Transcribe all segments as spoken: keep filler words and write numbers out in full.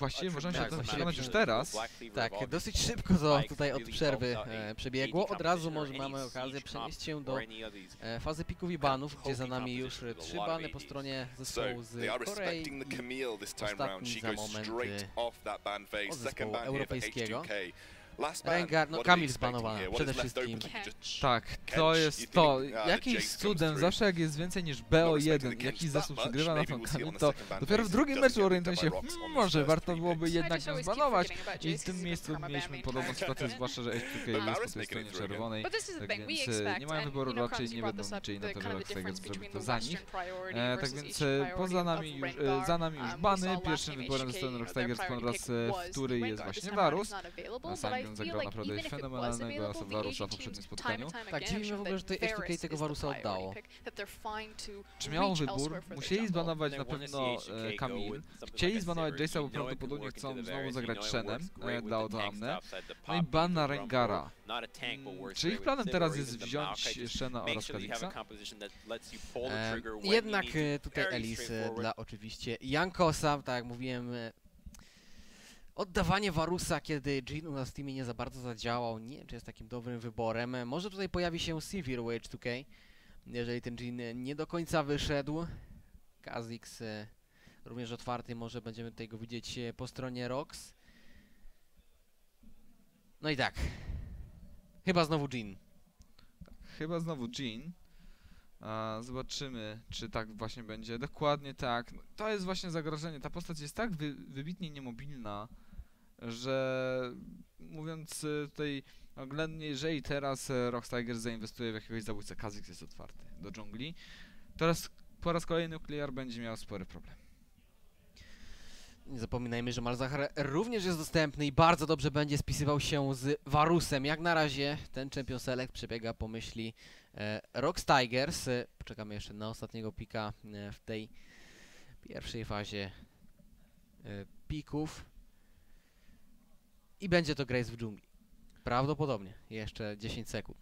właściwie możemy się tak, to właściwie przekonać przy- już teraz. Tak, dosyć szybko to tutaj od przerwy e, przebiegło. Od razu może mamy okazję przenieść się do e, fazy pików i banów, gdzie za nami już e, trzy bany po stronie So zespołu z they are Korei respecting the i Camille this time round. She ostatni za goes moment straight off that ban phase. od Second zespołu ban here for H europejskiego. two K. Last ban, Rengar, no what are Kamil they expecting zbanowany here? What przede is left wszystkim. open? You just Tak, Kench, to you jest think, to. ah, the Jakimś Jace comes cudem, through. zawsze jak jest więcej niż Not B O respecting jeden, the Kench jakiś that zespół much. przegrywa na Maybe we'll see Falcanie, on the to second ban dopiero w phase. drugim Doesn't meczu get orientuję picked się, up by Rox on hmm, this może first warto three byłoby picks. jednak just ją always keep zbanować. forgetting about I w Jace's tym is miejscu karma mieliśmy ban podobną main sytuację, character. zwłaszcza, że H two K But jest po Varus tej making it stronie through again. czerwonej, But this is the tak thing we więc e, expect, nie mamy and wyboru, you know, raczej Crumbs, nie you brought będą this up, liczyli na the to, kind że of the Rockstagers difference zrobi between to the za Western nich. priority E, tak versus więc Asian e, priority poza of nami już, e, Rengar. za nami już Um, we bany, saw last pierwszym game wyborem ze H strony K, their Rockstagers po priority raz pick e, was wtóry jest Rengar. This właśnie time around Varus. it's not available, Na but I samym feel zagrał like naprawdę even if it was fenomenalnego available, the Varusa w Asian poprzednim teams time spotkaniu. and time Tak, again dziwi mnie w ogóle, że tutaj that H two K Varus tego is the Varusa oddało. priority pick, that they're fine to Czy miało reach wybór? elsewhere for their Musieli jungle. zbanować na pewno e, Camille. Chcieli zbanować Jace'a, bo prawdopodobnie chcą znowu zagrać Shenem e, dla Odoamne. No i ban na Rengara. Mm, Czy ich planem teraz jest wziąć Shena oraz Kha'Zixa? E, jednak e, tutaj Elise e, dla oczywiście Jankosa, tak jak mówiłem, e, oddawanie Varusa, kiedy Jhin u nas w teamie nie za bardzo zadziałał, nie wiem, czy jest takim dobrym wyborem. E, Może tutaj pojawi się Sivir u H two K, jeżeli ten Jhin nie do końca wyszedł. Kha'Zix e, również otwarty, może będziemy tutaj go widzieć e, po stronie Rox. No i tak, chyba znowu Jhin. Chyba znowu Jhin. A, zobaczymy, czy tak właśnie będzie. Dokładnie tak. No, to jest właśnie zagrożenie. Ta postać jest tak wy wybitnie niemobilna, że mówiąc y, tutaj oględnie, jeżeli teraz y, Rockstagers zainwestuje w jakiegoś zabójcę, Kha'Zix jest otwarty do dżungli, teraz po raz kolejny Nuclear będzie miał spory problem. Nie zapominajmy, że Malzahar również jest dostępny i bardzo dobrze będzie spisywał się z Varusem. Jak na razie ten Champion Select przebiega po myśli e, Rockstagers. E, poczekamy jeszcze na ostatniego pika e, w tej pierwszej fazie e, pików. I będzie to Grace w dżungli. Prawdopodobnie. Jeszcze dziesięć sekund.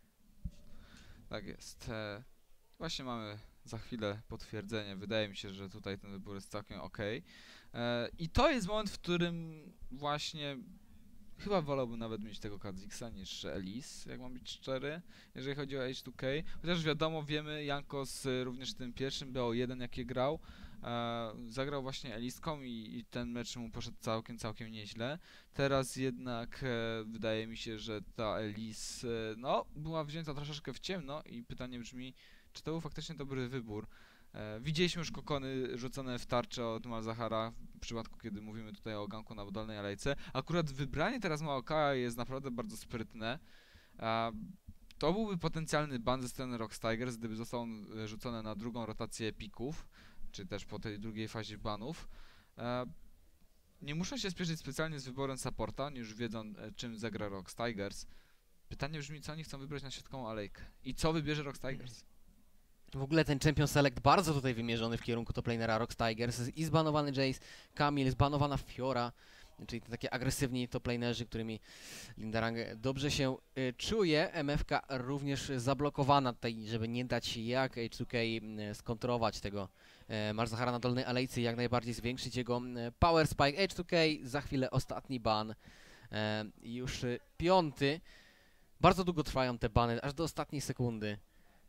Tak jest. E, właśnie mamy za chwilę potwierdzenie. Wydaje mi się, że tutaj ten wybór jest całkiem ok. E, I to jest moment, w którym właśnie chyba wolałbym nawet mieć tego Kha'Zixa niż Elise, jak mam być szczery, jeżeli chodzi o H two K. Chociaż wiadomo, wiemy, Jankos y, również w tym pierwszym B O jeden, jakie grał, e, zagrał właśnie Eliską i, i ten mecz mu poszedł całkiem, całkiem nieźle. Teraz jednak e, wydaje mi się, że ta Elise, e, no, była wzięta troszeczkę w ciemno i pytanie brzmi, czy to był faktycznie dobry wybór. E, widzieliśmy już kokony rzucone w tarczę od Malzahara w przypadku, kiedy mówimy tutaj o ganku na dolnej alejce. Akurat wybranie teraz Maokaya jest naprawdę bardzo sprytne. E, to byłby potencjalny ban ze strony Rockstagers, gdyby został on rzucony na drugą rotację pików, czy też po tej drugiej fazie banów. E, nie muszą się spieszyć specjalnie z wyborem supporta, już wiedzą, e, czym zagra Rockstagers. Pytanie brzmi, co oni chcą wybrać na środkową alejkę i co wybierze Rockstagers. W ogóle ten Champion Select bardzo tutaj wymierzony w kierunku toplanera Rockstagers. I zbanowany Jace, Camille, zbanowana Fiora, czyli te takie agresywni toplanerzy, którymi Lindarang dobrze się y, czuje. M F K również zablokowana tutaj, żeby nie dać jak H two K y, skontrować tego y, Malzahara na dolnej alejce i jak najbardziej zwiększyć jego y, power spike. H two K, za chwilę ostatni ban, y, już y, piąty. Bardzo długo trwają te bany, aż do ostatniej sekundy.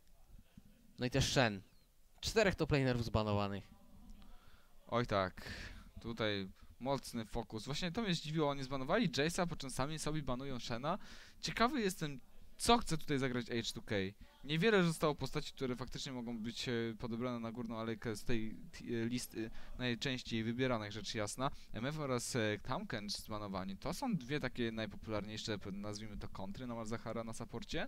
No i też Shen. Czterech toplanerów zbanowanych. Oj tak, tutaj mocny fokus. Właśnie to mnie zdziwiło, oni zbanowali Jace'a, po czym sami sobie banują Shena. Ciekawy jestem, co chce tutaj zagrać H two K. Niewiele zostało postaci, które faktycznie mogą być e, podebrane na górną alejkę z tej e, listy najczęściej wybieranych, rzecz jasna. M F oraz e, Taumkench zbanowani. To są dwie takie najpopularniejsze, nazwijmy to, kontry na Malzahara na saporcie.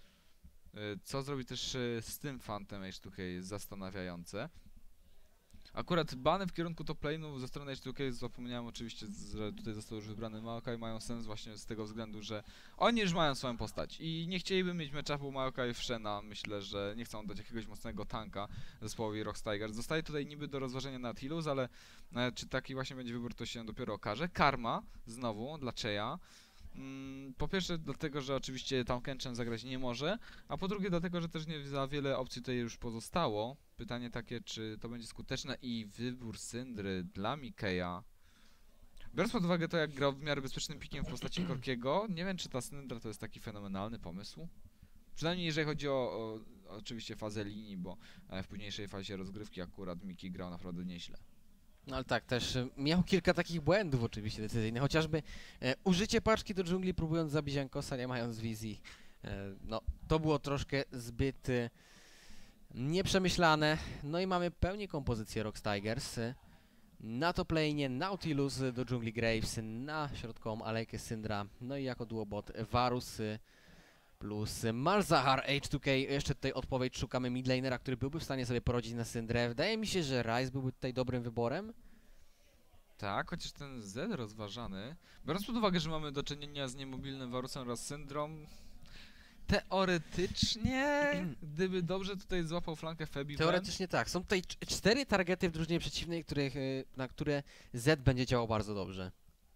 Co zrobi też z tym fantem H two K jest zastanawiające. Akurat bany w kierunku top lane'u ze strony H two K, zapomniałem oczywiście, że tutaj został już wybrany Maokai, mają sens właśnie z tego względu, że oni już mają swoją postać i nie chcieliby mieć matchupu Maokai w Shena. Myślę, że nie chcą dać jakiegoś mocnego tanka zespołowi Rockstagers. Zostaje tutaj niby do rozważenia na Nautilus, ale e, czy taki właśnie będzie wybór, to się dopiero okaże. Karma znowu dla Cheya. Po pierwsze dlatego, że oczywiście Taumkenchem zagrać nie może, a po drugie dlatego, że też nie za wiele opcji tutaj już pozostało. Pytanie takie, czy to będzie skuteczne i wybór Syndry dla Mikeya. Biorąc pod uwagę to, jak grał w miarę bezpiecznym pikiem w postaci Korkiego, nie wiem, czy ta Syndra to jest taki fenomenalny pomysł. Przynajmniej jeżeli chodzi o, o oczywiście fazę linii, bo e, w późniejszej fazie rozgrywki akurat Miki grał naprawdę nieźle. No ale tak, też e, miał kilka takich błędów oczywiście decyzyjnych, chociażby e, użycie paczki do dżungli, próbując zabić Jankosa, nie mając wizji. E, no, to było troszkę zbyt e, nieprzemyślane. No i mamy pełni kompozycję Rox Tigers. E, na top lane'ie Nautilus do dżungli Graves, na środkową alejkę Syndra, no i jako duobot Varus e, plus Malzahar H dwa K. Jeszcze tutaj odpowiedź, szukamy midlanera, który byłby w stanie sobie poradzić na Syndrę. Wydaje mi się, że Ryze byłby tutaj dobrym wyborem. Tak, chociaż ten Z rozważany, biorąc pod uwagę, że mamy do czynienia z niemobilnym Varusem oraz Syndrom, teoretycznie, gdyby dobrze tutaj złapał flankę Febiven... Teoretycznie tak. Są tutaj cz- cztery targety w drużynie przeciwnej, których, y, na które Z będzie działał bardzo dobrze.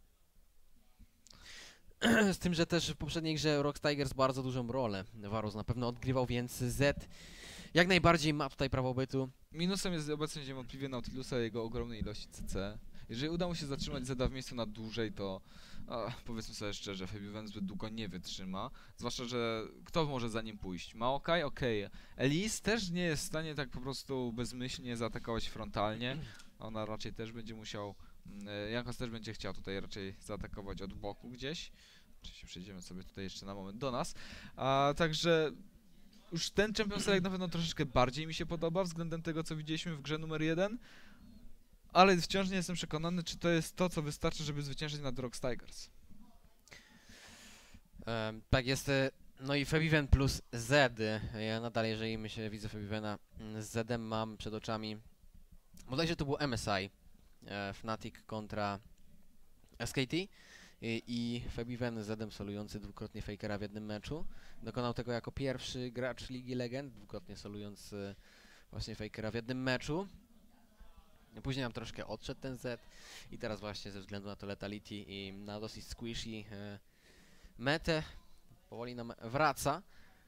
Z tym, że też w poprzedniej grze Rox Tigers bardzo dużą rolę Varus na pewno odgrywał, więc Z jak najbardziej ma tutaj prawo bytu. Minusem jest obecność niewątpliwie Nautilusa i jego ogromnej ilości C C. Jeżeli uda mu się zatrzymać Zeda w miejscu na dłużej, to a, powiedzmy sobie szczerze, Febiven zbyt długo nie wytrzyma. Zwłaszcza, że kto może za nim pójść? Maokai? Okej. Okay. Elise też nie jest w stanie tak po prostu bezmyślnie zaatakować frontalnie. Ona raczej też będzie musiał... Jankos też będzie chciał tutaj raczej zaatakować od boku gdzieś. Oczywiście przejdziemy sobie tutaj jeszcze na moment do nas. A także już ten Champions Select na pewno troszeczkę bardziej mi się podoba względem tego, co widzieliśmy w grze numer jeden. Ale wciąż nie jestem przekonany, czy to jest to, co wystarczy, żeby zwyciężyć nad Rox Tigers. Um, tak jest. e, No i Febiven plus Z. Ja nadal, jeżeli myślę, widzę Febivena z Zedem, mam przed oczami. Bodajże to był M S I. E, Fnatic kontra S K T. I, i Febiven z Zedem solujący dwukrotnie Fakera w jednym meczu. Dokonał tego jako pierwszy gracz Ligi Legend, dwukrotnie solując e, właśnie Fakera w jednym meczu. Później nam troszkę odszedł ten Z i teraz właśnie ze względu na to Letality i na dosyć squishy e, metę powoli nam wraca.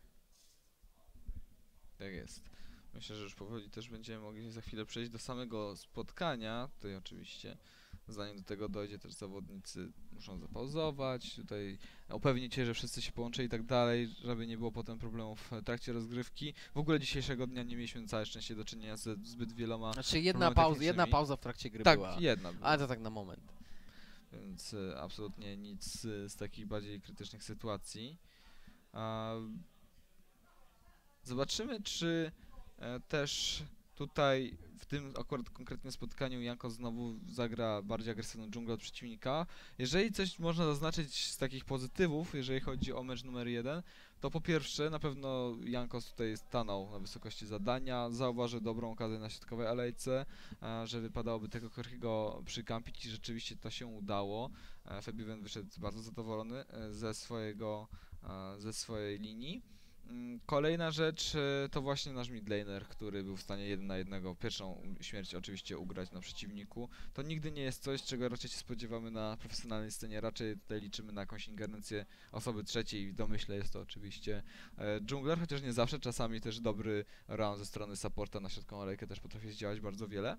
Tak jest. Myślę, że już powoli też będziemy mogli za chwilę przejść do samego spotkania. Tutaj oczywiście, zanim do tego dojdzie, też zawodnicy muszą zapauzować, tutaj upewnić się, że wszyscy się połączyli i tak dalej, żeby nie było potem problemów w trakcie rozgrywki. W ogóle dzisiejszego dnia nie mieliśmy na całe szczęście do czynienia z zbyt wieloma... Znaczy jedna, problemami pauza, jedna technicznymi. pauza w trakcie gry Tak, była, jedna była. ale to tak na moment. Więc y, absolutnie nic y, z takich bardziej krytycznych sytuacji. A, zobaczymy, czy e, też tutaj w tym akurat konkretnym spotkaniu Janko znowu zagra bardziej agresywną dżunglę od przeciwnika. Jeżeli coś można zaznaczyć z takich pozytywów, jeżeli chodzi o mecz numer jeden, to po pierwsze na pewno Jankos tutaj stanął na wysokości zadania, zauważył dobrą okazję na środkowej alejce, e, że wypadałoby tego Korkiego przykampić i rzeczywiście to się udało. E, Febiven wyszedł bardzo zadowolony e, ze swojego, e, ze swojej linii. Kolejna rzecz to właśnie nasz midlaner, który był w stanie jeden na jednego pierwszą śmierć oczywiście ugrać na przeciwniku. To nigdy nie jest coś, czego raczej się spodziewamy na profesjonalnej scenie, raczej tutaj liczymy na jakąś ingerencję osoby trzeciej. W domyśle jest to oczywiście e, dżungler, chociaż nie zawsze, czasami też dobry round ze strony supporta na środkową alejkę też potrafi zdziałać bardzo wiele.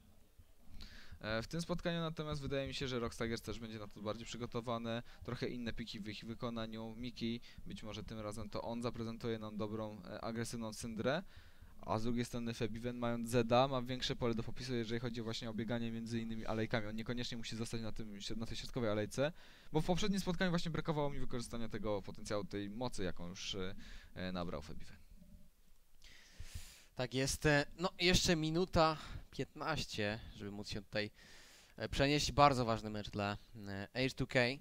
W tym spotkaniu natomiast wydaje mi się, że Rox Tigers też będzie na to bardziej przygotowane, trochę inne piki w ich wykonaniu. Miki, być może tym razem to on zaprezentuje nam dobrą, e, agresywną Syndrę, a z drugiej strony Febiven, mając Zeda, ma większe pole do popisu, jeżeli chodzi właśnie o bieganie między innymi alejkami. On niekoniecznie musi zostać na, tym, na tej środkowej alejce, bo w poprzednim spotkaniu właśnie brakowało mi wykorzystania tego potencjału, tej mocy, jaką już e, nabrał Febiven. Tak jest. e, No jeszcze minuta piętnaście, żeby móc się tutaj e, przenieść. Bardzo ważny mecz dla e, H dwa K.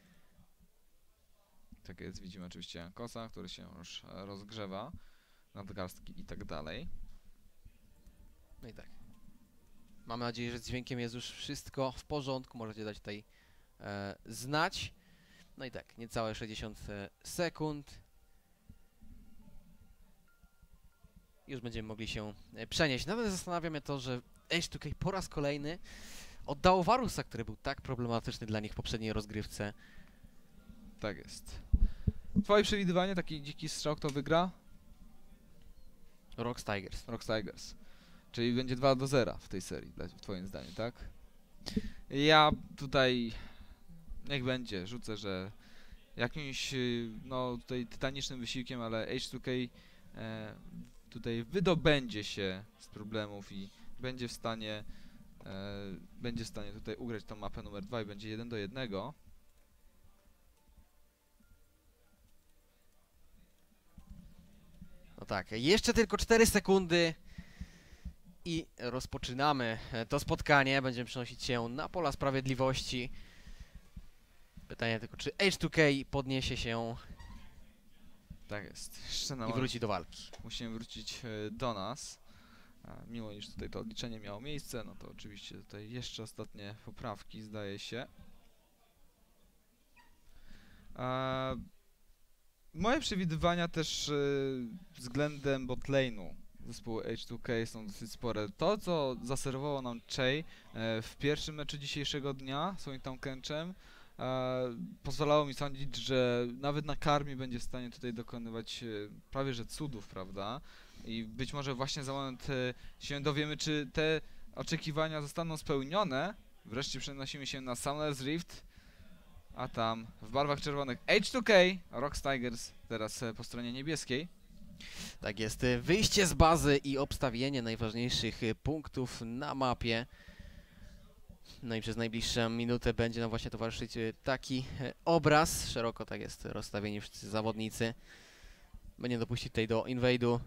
Tak jest, widzimy oczywiście Jankosa, który się już e, rozgrzewa, nadgarstki i tak dalej. No i tak. Mamy nadzieję, że z dźwiękiem jest już wszystko w porządku. Możecie dać tutaj e, znać. No i tak, niecałe sześćdziesiąt sekund. Już będziemy mogli się e, przenieść. Nawet zastanawia mnie to, że H dwa K po raz kolejny oddało Varusa, który był tak problematyczny dla nich w poprzedniej rozgrywce. Tak jest. Twoje przewidywanie, taki dziki strzał, kto wygra? Rox Tigers. Rox Tigers. Czyli będzie dwa do zera w tej serii, dla- twoim zdaniem, tak? Ja tutaj niech będzie, rzucę, że jakimś y, no tutaj tytanicznym wysiłkiem, ale H two K e, tutaj wydobędzie się z problemów i będzie w stanie e, będzie w stanie tutaj ugrać tą mapę numer dwa i będzie jeden do jednego. No tak, jeszcze tylko cztery sekundy i rozpoczynamy to spotkanie. Będziemy przenosić się na pola sprawiedliwości. Pytanie tylko, czy H two K podniesie się Tak jest. Jeszcze na i moment wróci do walki. musimy wrócić e, do nas. A, mimo iż tutaj to odliczenie miało miejsce, no to oczywiście tutaj jeszcze ostatnie poprawki, zdaje się. A, moje przewidywania też y, względem botlane'u zespołu H two K są dosyć spore. To, co zaserwował nam Chey e, w pierwszym meczu dzisiejszego dnia swoim tam Kenczem, e, pozwalało mi sądzić, że nawet na karmie będzie w stanie tutaj dokonywać e, prawie że cudów, prawda? I być może właśnie za moment e, się dowiemy, czy te oczekiwania zostaną spełnione. Wreszcie przenosimy się na Summoner's Rift, a tam w barwach czerwonych H two K, Rocks Tigers, teraz e, po stronie niebieskiej. Tak jest, y, wyjście z bazy i obstawienie najważniejszych y, punktów na mapie. No i przez najbliższą minutę będzie nam właśnie towarzyszyć y, taki y, obraz. Szeroko tak jest rozstawieni wszyscy zawodnicy. Będzie dopuścić tutaj do inwade'u.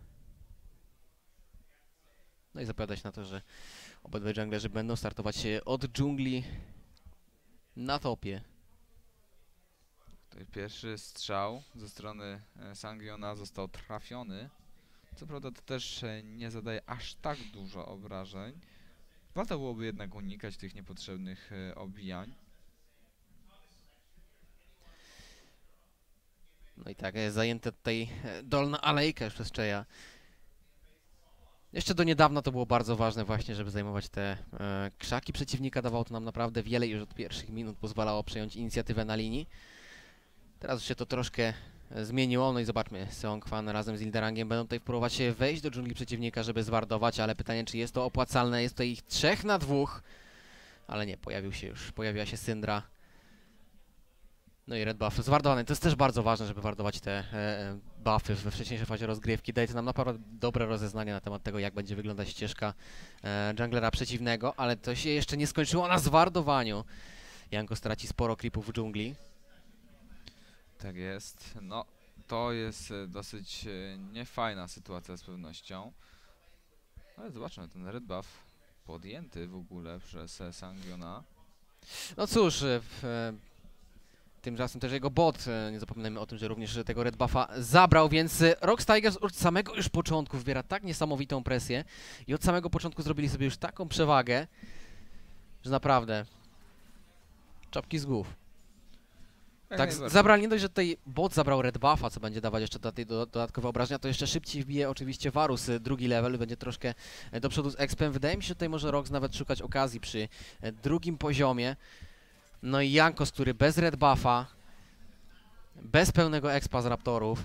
No i zapowiadać na to, że obydwaj junglerzy będą startować y, od dżungli na topie. Tutaj pierwszy strzał ze strony e, Sangiona został trafiony. Co prawda to też e, nie zadaje aż tak dużo obrażeń. Warto byłoby jednak unikać tych niepotrzebnych e, obijań. No i tak, jest zajęte tutaj e, dolna alejka już przez Cheya. Jeszcze do niedawna to było bardzo ważne właśnie, żeby zajmować te e, krzaki przeciwnika. Dawało to nam naprawdę wiele i już od pierwszych minut pozwalało przejąć inicjatywę na linii. Teraz już się to troszkę e, zmieniło, no i zobaczmy, Seongkwan razem z Ilderangiem będą tutaj próbować się wejść do dżungli przeciwnika, żeby zwardować, ale pytanie, czy jest to opłacalne. Jest to ich trzech na dwóch, ale nie, pojawił się już, pojawiła się Syndra. No i red buff zwardowany. To jest też bardzo ważne, żeby wardować te e, buffy we wcześniejszej fazie rozgrywki. Daje to nam naprawdę dobre rozeznanie na temat tego, jak będzie wyglądać ścieżka e, junglera przeciwnego, ale to się jeszcze nie skończyło na zwardowaniu. Janko straci sporo creepów w dżungli. Tak jest. No, to jest e, dosyć e, niefajna sytuacja z pewnością. Ale zobaczmy, ten red buff podjęty w ogóle przez e, Sangiona. No cóż, e, w, e, tymczasem też jego bot, e, nie zapominajmy o tym, że również tego red buffa zabrał, więc e, Rocks Tigers od samego już początku wybiera tak niesamowitą presję i od samego początku zrobili sobie już taką przewagę, że naprawdę czapki z głów. Jak Tak, z- najbardziej. zabrali nie dość, że tutaj bot zabrał red buffa, co będzie dawać jeszcze dodatkowe, do, dodatkowe obrażenia, to jeszcze szybciej wbije oczywiście Varus y, drugi level, będzie troszkę e, do przodu z expem. Wydaje mi się, że tutaj może Rox nawet szukać okazji przy e, drugim poziomie. No i Jankos, który bez red buffa, bez pełnego expa z Raptorów,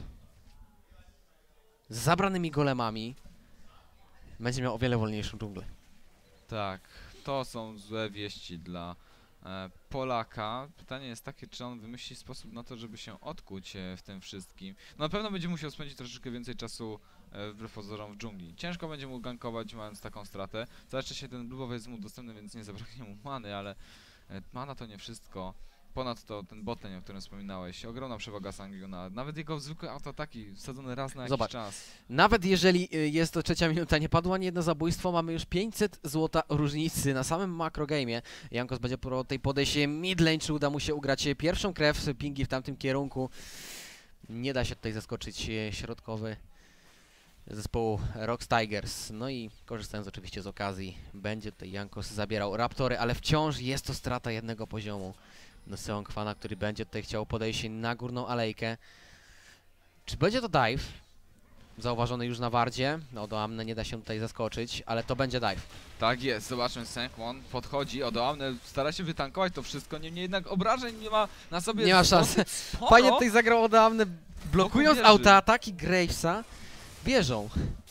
z zabranymi golemami, będzie miał o wiele wolniejszą dżunglę. Tak, to są złe wieści dla e, Polaka. Pytanie jest takie, czy on wymyśli sposób na to, żeby się odkuć e, w tym wszystkim. No na pewno będzie musiał spędzić troszeczkę więcej czasu e, wbrew pozorom w dżungli. Ciężko będzie mu gankować, mając taką stratę. Zawsze się ten bluebowy jest mu dostępny, więc nie zabraknie mu many, ale e, mana to nie wszystko. Ponadto ten botlane, o którym wspominałeś, ogromna przewaga Sangiona. Nawet jego zwykłe autoataki wsadzone raz na jakiś Zobacz. czas. Nawet jeżeli y, jest to trzecia minuta, nie padło ani jedno zabójstwo, mamy już pięćset złota różnicy na samym makrogame'ie. Jankos będzie próbował tutaj podejść midlane, czy uda mu się ugrać pierwszą krew, pingi w tamtym kierunku. Nie da się tutaj zaskoczyć e, środkowy zespołu Rocks Tigers. No i korzystając oczywiście z okazji, będzie tutaj Jankos zabierał Raptory, ale wciąż jest to strata jednego poziomu do Seongkwana, który będzie tutaj chciał podejść na górną alejkę. Czy będzie to dive? Zauważony już na wardzie. No do Amne nie da się tutaj zaskoczyć, ale to będzie dive. Tak jest, zobaczmy, Seongkwan podchodzi, Odoamne stara się wytankować to wszystko, niemniej jednak obrażeń nie ma na sobie. Nie ma szans. dosyć sporo. Fajnie tutaj zagrał od Amne, blokując wieży. autoataki Gravesa. Wieżą.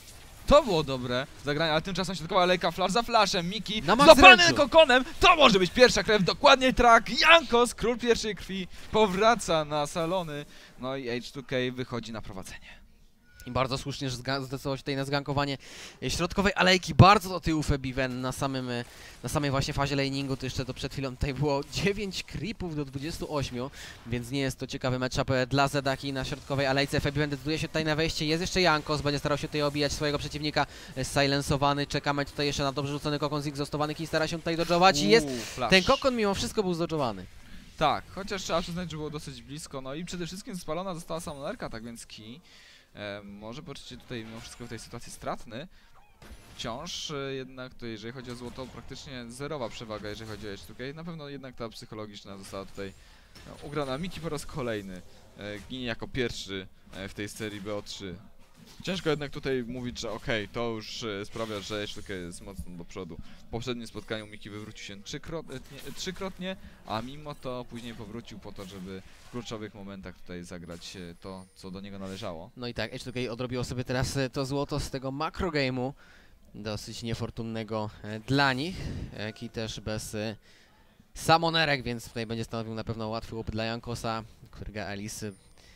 To było dobre zagranie, ale tymczasem środkowa alejka, flash za flashem, Miki Na max złapany ręczu. kokonem, to może być pierwsza krew, dokładnie track, Jankos, król pierwszej krwi, powraca na salony, no i H dwa K wychodzi na prowadzenie. I bardzo słusznie, że zga- zdecydował się tutaj na zgankowanie e, środkowej alejki, bardzo do tyłu Febiven na samym, e, na samej właśnie fazie laningu, to jeszcze to przed chwilą tutaj było dziewięć creepów do dwudziestu ośmiu, więc nie jest to ciekawy matchup e, dla Zedaki na środkowej alejce. Febiven decyduje się tutaj na wejście, jest jeszcze Jankos, będzie starał się tutaj obijać swojego przeciwnika, e, silensowany, czekamy tutaj jeszcze na dobrze rzucony kokon z egzostowany, Ki stara się tutaj dodżować i jest, Uuu, flash. ten kokon mimo wszystko był zdodżowany. Tak, chociaż trzeba przyznać, że było dosyć blisko, no i przede wszystkim spalona została samonerka, tak więc Ki e, może poczuć się tutaj mimo wszystko w tej sytuacji stratny. Wciąż e, jednak to jeżeli chodzi o złoto, praktycznie zerowa przewaga, jeżeli chodzi o H dwa K. Na pewno jednak ta psychologiczna została tutaj no, ugrana. Miki po raz kolejny e, ginie jako pierwszy e, w tej serii B O trzy. Ciężko jednak tutaj mówić, że okej, to już e, sprawia, że H dwa K jest mocno do przodu. W poprzednim spotkaniu Miki wywrócił się trzykrotnie, trzykrotnie, a mimo to później powrócił po to, żeby w kluczowych momentach tutaj zagrać e, to, co do niego należało. No i tak, H dwa K odrobiło sobie teraz e, to złoto z tego makro game'u, dosyć niefortunnego e, dla nich, jak i też bez e, samonerek, więc tutaj będzie stanowił na pewno łatwy łup dla Jankosa, którego Elise.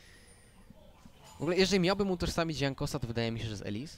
W ogóle, jeżeli miałbym utożsamić Jankosa, to wydaje mi się, że z Elise.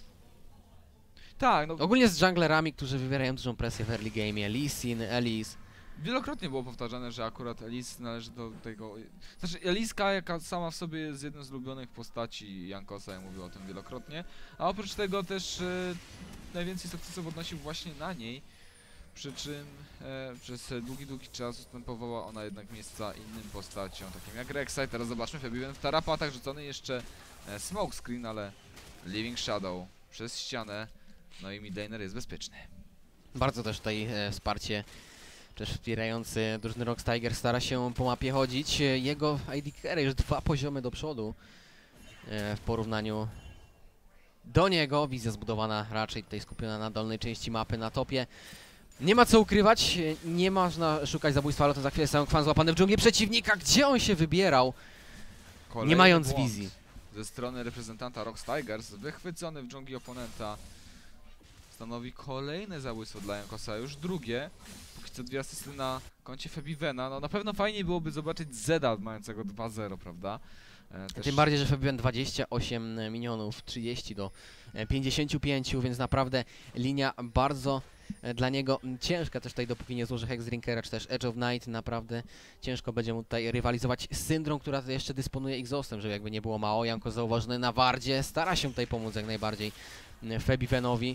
Tak, no Ogólnie z junglerami, którzy wywierają dużą presję w early game'ie, Lee Sin, Elise. wielokrotnie było powtarzane, że akurat Elise należy do tego... Znaczy Eliska, jaka sama w sobie jest jedną z ulubionych postaci Jankosa, ja mówię o tym wielokrotnie, a oprócz tego też e, najwięcej sukcesów odnosił właśnie na niej, przy czym e, przez długi, długi czas ustępowała ona jednak miejsca innym postaciom, takim jak Rek'Sai. Teraz zobaczmy, Febiven w tarapatach rzucony jeszcze e, smokescreen, ale Living Shadow przez ścianę, no i midlaner jest bezpieczny. Bardzo też tutaj e, wsparcie, też wspierający drużyny Rox Tiger stara się po mapie chodzić. E, Jego I D carry już dwa poziomy do przodu e, w porównaniu do niego. Wizja zbudowana raczej tutaj skupiona na dolnej części mapy, na topie. Nie ma co ukrywać, e, nie można szukać zabójstwa, ale to za chwilę sam Kwan złapany w dżungli przeciwnika. Gdzie on się wybierał, Kolejny nie mając błąd wizji? ze strony reprezentanta Rox Tigers, wychwycony w dżungli oponenta, stanowi kolejne zabójstwo dla Jankosa, już drugie. Póki co dwie asysty na koncie Febivena. No na pewno fajniej byłoby zobaczyć Zeda mającego dwa zero, prawda? E, też... Tym bardziej, że Febiven dwadzieścia osiem minionów, trzydzieści do e, pięćdziesięciu pięciu, więc naprawdę linia bardzo e, dla niego m, ciężka. Też tutaj dopóki nie złoży Hexdrinkera czy też Edge of Night, naprawdę ciężko będzie mu tutaj rywalizować z Syndrą, która jeszcze dysponuje exhaustem, żeby jakby nie było mało. Janko zauważony na wardzie, stara się tutaj pomóc jak najbardziej m, Febivenowi,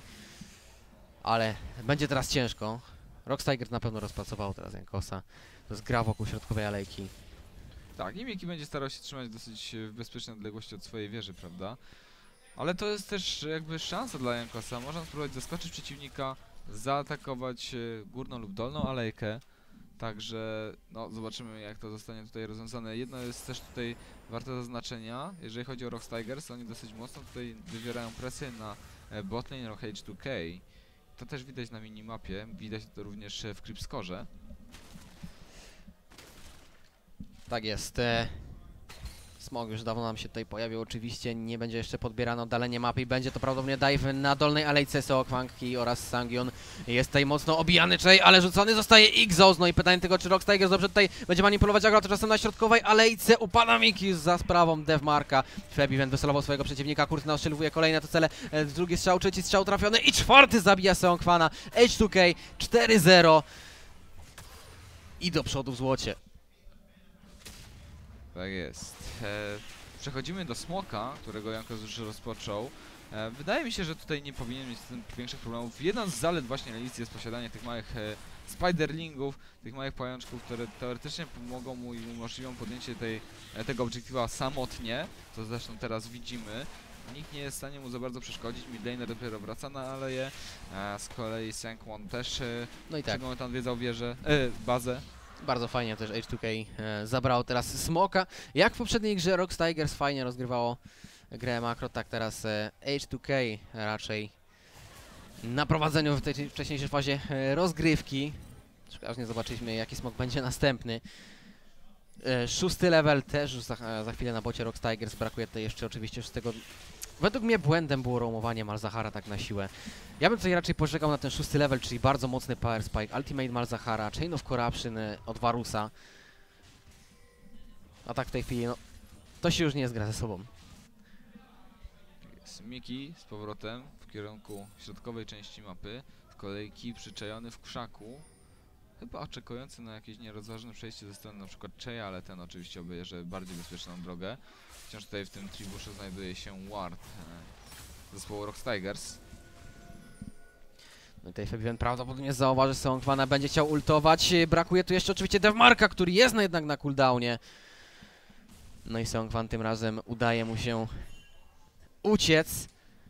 ale będzie teraz ciężko. Rox Tiger na pewno rozpracował teraz Jankosa, to jest gra wokół środkowej alejki. Tak, i Miki będzie starał się trzymać dosyć w bezpiecznej odległości od swojej wieży, prawda? Ale to jest też jakby szansa dla Jankosa. Można spróbować zaskoczyć przeciwnika, zaatakować e, górną lub dolną alejkę. Także no zobaczymy, jak to zostanie tutaj rozwiązane. Jedno jest też tutaj warte zaznaczenia, jeżeli chodzi o Rox Tigers, oni dosyć mocno tutaj wywierają presję na e, botlane H dwa K. To też widać na minimapie, widać to również e, w Creepscore. Tak jest. E, Smog już dawno nam się tutaj pojawił, oczywiście nie będzie jeszcze podbierane oddalenie mapy i będzie to prawdopodobnie dive na dolnej alejce Seokwangki oraz Sangion. Jest tutaj mocno obijany Chey, ale rzucony zostaje Exhaust. No i pytanie tylko, czy Rox Tigers dobrze tutaj będzie manipulować agro, tymczasem na środkowej alejce upada Miki za sprawą Devmarka. Febiven wycelował swojego przeciwnika, Kurtyna ostrzeliwuje kolejne to cele. E, drugi strzał, trzeci strzał trafiony i czwarty zabija Seokwana. H dwa K cztery zero i do przodu w złocie. Tak jest. E, przechodzimy do Smoka, którego Jankos już rozpoczął. E, wydaje mi się, że tutaj nie powinien mieć z tym większych problemów. Jedną z zalet właśnie Elise jest posiadanie tych małych e, spiderlingów, tych małych pajączków, które teoretycznie pomogą mu i umożliwią podjęcie tej, e, tego obiektywa samotnie, co zresztą teraz widzimy. Nikt nie jest w stanie mu za bardzo przeszkodzić, midlaner dopiero wraca na aleję, e, z kolei Sankwon też e, No i tak. przed momentem odwiedzał wieżę, e, bazę. Bardzo fajnie też H dwa K e, zabrało teraz Smoka. Jak w poprzedniej grze Rox Tigers fajnie rozgrywało grę makro, tak teraz e, H dwa K raczej na prowadzeniu w tej wcześniejszej fazie e, rozgrywki. Szkoda, że nie zobaczyliśmy, jaki Smok będzie następny. E, szósty level też już za, za chwilę na bocie Rox Tigers. Brakuje tutaj jeszcze oczywiście szóstego według mnie błędem było roamowanie Malzahara tak na siłę. Ja bym tutaj raczej poczekał na ten szósty level, czyli bardzo mocny Power Spike, Ultimate Malzahara, Chain of Corruption y, od Varusa. A tak w tej chwili, no, to się już nie zgra ze sobą. Miki z powrotem w kierunku środkowej części mapy, z kolei Ki przyczajony w krzaku, chyba oczekujący na jakieś nierozważne przejście ze strony na przykład Cheya, ale ten oczywiście obejrzy bardziej bezpieczną drogę. Wciąż tutaj w tym tribuszu znajduje się Ward e, zespołu Rox Tigers. No i tutaj Febiven prawdopodobnie zauważy, że Seongkwana będzie chciał ultować. Brakuje tu jeszcze oczywiście Devmarka, który jest jednak na cooldownie. No i Seongkwan tym razem udaje mu się uciec.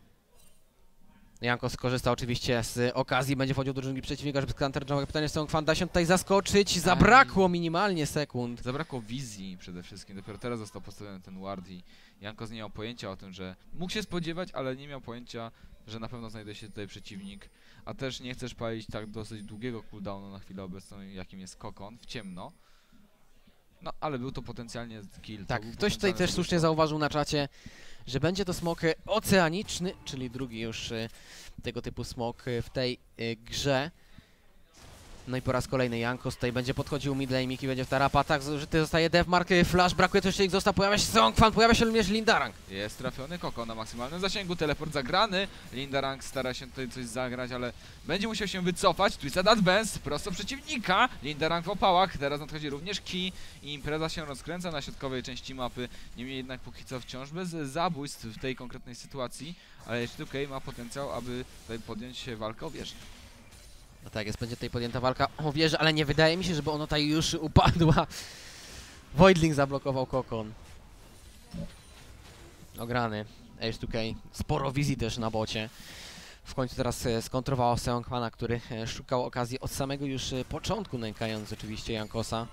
Janko skorzysta oczywiście z okazji, będzie wchodził do dżungli przeciwnika, żeby skanterżować. Pytanie, Seongkwan da się tutaj zaskoczyć. Zabrakło minimalnie sekund. Zabrakło wizji przede wszystkim. Dopiero teraz został postawiony ten ward i Jankos nie miał pojęcia o tym, że mógł się spodziewać, ale nie miał pojęcia, że na pewno znajduje się tutaj przeciwnik. A też nie chcesz palić tak dosyć długiego cooldownu na chwilę obecną, jakim jest Kokon, w ciemno. No, ale był to potencjalnie kill. Tak, był ktoś tutaj też zabójstwo. słusznie zauważył na czacie, że będzie to smok oceaniczny, czyli drugi już y, tego typu smok y, w tej y, grze. No i po raz kolejny Jankos tutaj będzie podchodził mid lane, Miki będzie w tarapatach, zużyty zostaje Devmark, y, flash, brakuje tu jeszcze ich został, pojawia się Seongkwan, pojawia się również Lindarang. Jest trafiony Kokon na maksymalnym zasięgu, teleport zagrany. Lindarang stara się tutaj coś zagrać, ale będzie musiał się wycofać. Twisted Advance prosto przeciwnika. Lindarang w opałach, teraz nadchodzi również Ki i impreza się rozkręca na środkowej części mapy. Niemniej jednak póki co wciąż bez zabójstw w tej konkretnej sytuacji, ale H two K ma potencjał, aby tutaj podjąć się walkę o wieżę. No tak jest, będzie tutaj podjęta walka o wieżę, ale nie wydaje mi się, żeby ona tutaj już upadła. Voidling zablokował Kokon. Ograny H two K, sporo wizji też na bocie. W końcu teraz e, skontrowało Seongkwana, który e, szukał okazji od samego już e, początku, nękając oczywiście Jankosa.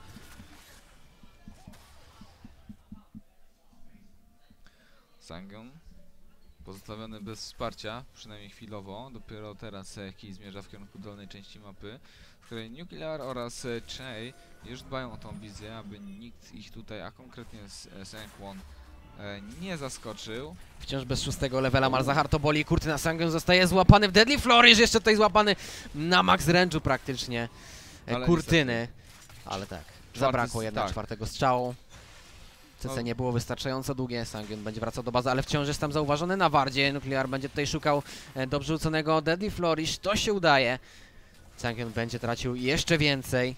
Sangyun pozostawiony bez wsparcia, przynajmniej chwilowo. Dopiero teraz Ki zmierza w kierunku dolnej części mapy, w której Nuclear oraz Chey już dbają o tą wizję, aby nikt ich tutaj, a konkretnie Seongkwan, nie zaskoczył. Wciąż bez szóstego levela Malzahar to boli, Kurtyna Sangyun zostaje złapany w Deadly Flourish, jeszcze tutaj złapany na max range'u praktycznie e, Ale Kurtyny. Ale tak, zabrakło s- jednak tak. czwartego strzału. C C No. nie było wystarczająco długie, Sangyun będzie wracał do bazy, ale wciąż jest tam zauważony na wardzie. Nuclear będzie tutaj szukał e, dobrze rzuconego Deadly Flourish, to się udaje. Sangyun będzie tracił jeszcze więcej.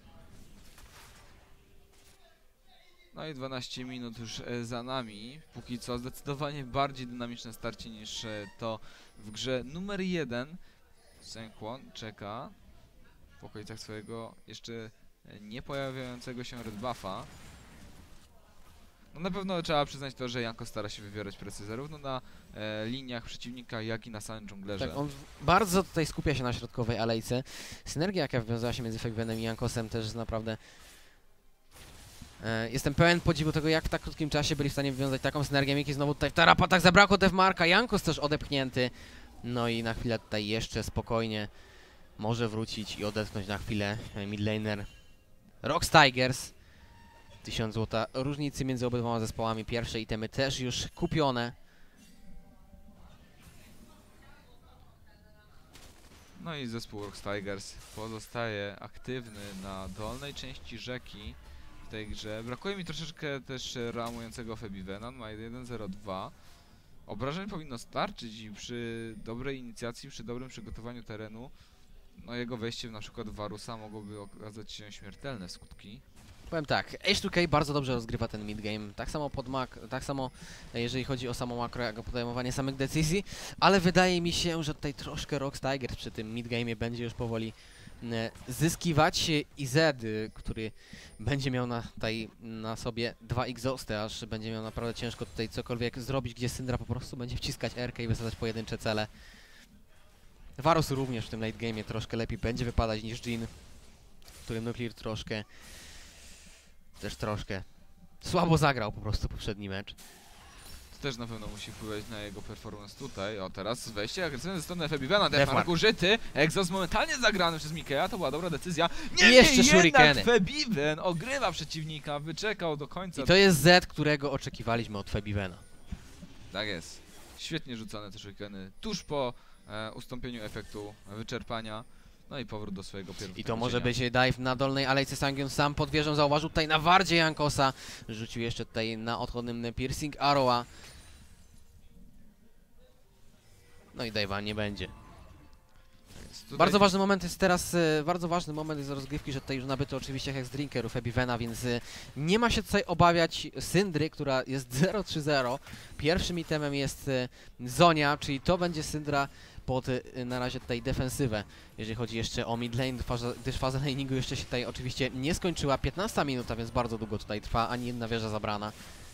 No i dwanaście minut już e, za nami. Póki co zdecydowanie bardziej dynamiczne starcie niż e, to w grze numer jeden. Seongkwan czeka w okolicach swojego jeszcze e, nie pojawiającego się red buffa. No na pewno trzeba przyznać to, że Janko stara się wywierać presję zarówno na e, liniach przeciwnika, jak i na samym dżunglerze. Tak, on w- bardzo tutaj skupia się na środkowej alejce. Synergia, jaka wywiązała się między Febivenem i Jankosem, też jest naprawdę... E, jestem pełen podziwu tego, jak w tak krótkim czasie byli w stanie wywiązać taką synergię. Miki znowu tutaj w tarapatach zabrakło Devmarka, Jankos też odepchnięty. No i na chwilę tutaj jeszcze spokojnie może wrócić i odetchnąć na chwilę e, midlaner Rox Tigers. tysiąc złota różnicy między obydwoma zespołami. Pierwsze itemy też już kupione. No i zespół Rox Tigers pozostaje aktywny na dolnej części rzeki w tej grze. Brakuje mi troszeczkę też ramującego Febivena, ma jeden zero dwa. Obrażeń powinno starczyć i przy dobrej inicjacji, przy dobrym przygotowaniu terenu, no jego wejście w na przykład Varusa mogłoby okazać się śmiertelne skutki. Powiem tak, H two K bardzo dobrze rozgrywa ten midgame, tak samo pod mak, tak samo e, jeżeli chodzi o samo makro, jak o podejmowanie samych decyzji, ale wydaje mi się, że tutaj troszkę Rox Tigers przy tym midgame będzie już powoli e, zyskiwać. I Z, y, który będzie miał na, tutaj, na sobie dwa exhausty, aż będzie miał naprawdę ciężko tutaj cokolwiek zrobić, gdzie Syndra po prostu będzie wciskać R-kę i wysadzać pojedyncze cele. Varus również w tym late game'ie troszkę lepiej będzie wypadać niż Jhin, którym Nuclear troszkę też troszkę słabo zagrał po prostu poprzedni mecz. To też na pewno musi wpływać na jego performance tutaj. O, teraz wejście agresywne ze strony Febivena, Devmark. Devmark użyty, Exhaust momentalnie zagrany przez Mikeya, to była dobra decyzja. I jeszcze Niemniej shurikeny. jednak Febiven ogrywa przeciwnika, wyczekał do końca. I to jest Z, którego oczekiwaliśmy od Febivena. Tak jest. Świetnie rzucone te shurikeny tuż po e, ustąpieniu efektu wyczerpania. No i powrót do swojego pierwszego. I to może być dive na dolnej alejce. Sangyun sam pod wieżą zauważył tutaj na wardzie Jankosa. Rzucił jeszcze tutaj na odchodnym piercing Arrowa. No i dive'a nie będzie. Tutaj... Bardzo ważny moment jest teraz, e, bardzo ważny moment jest rozgrywki, że tutaj już nabyto oczywiście Hex Drinkerów Heavywena, więc e, nie ma się tutaj obawiać Syndry, która jest zero trzy zero. Pierwszym itemem jest e, Zonia, czyli to będzie Syndra pod e, na razie tutaj defensywę, jeżeli chodzi jeszcze o mid lane, gdyż faza laningu jeszcze się tutaj oczywiście nie skończyła. piętnasta minuta, więc bardzo długo tutaj trwa, ani jedna wieża zabrana.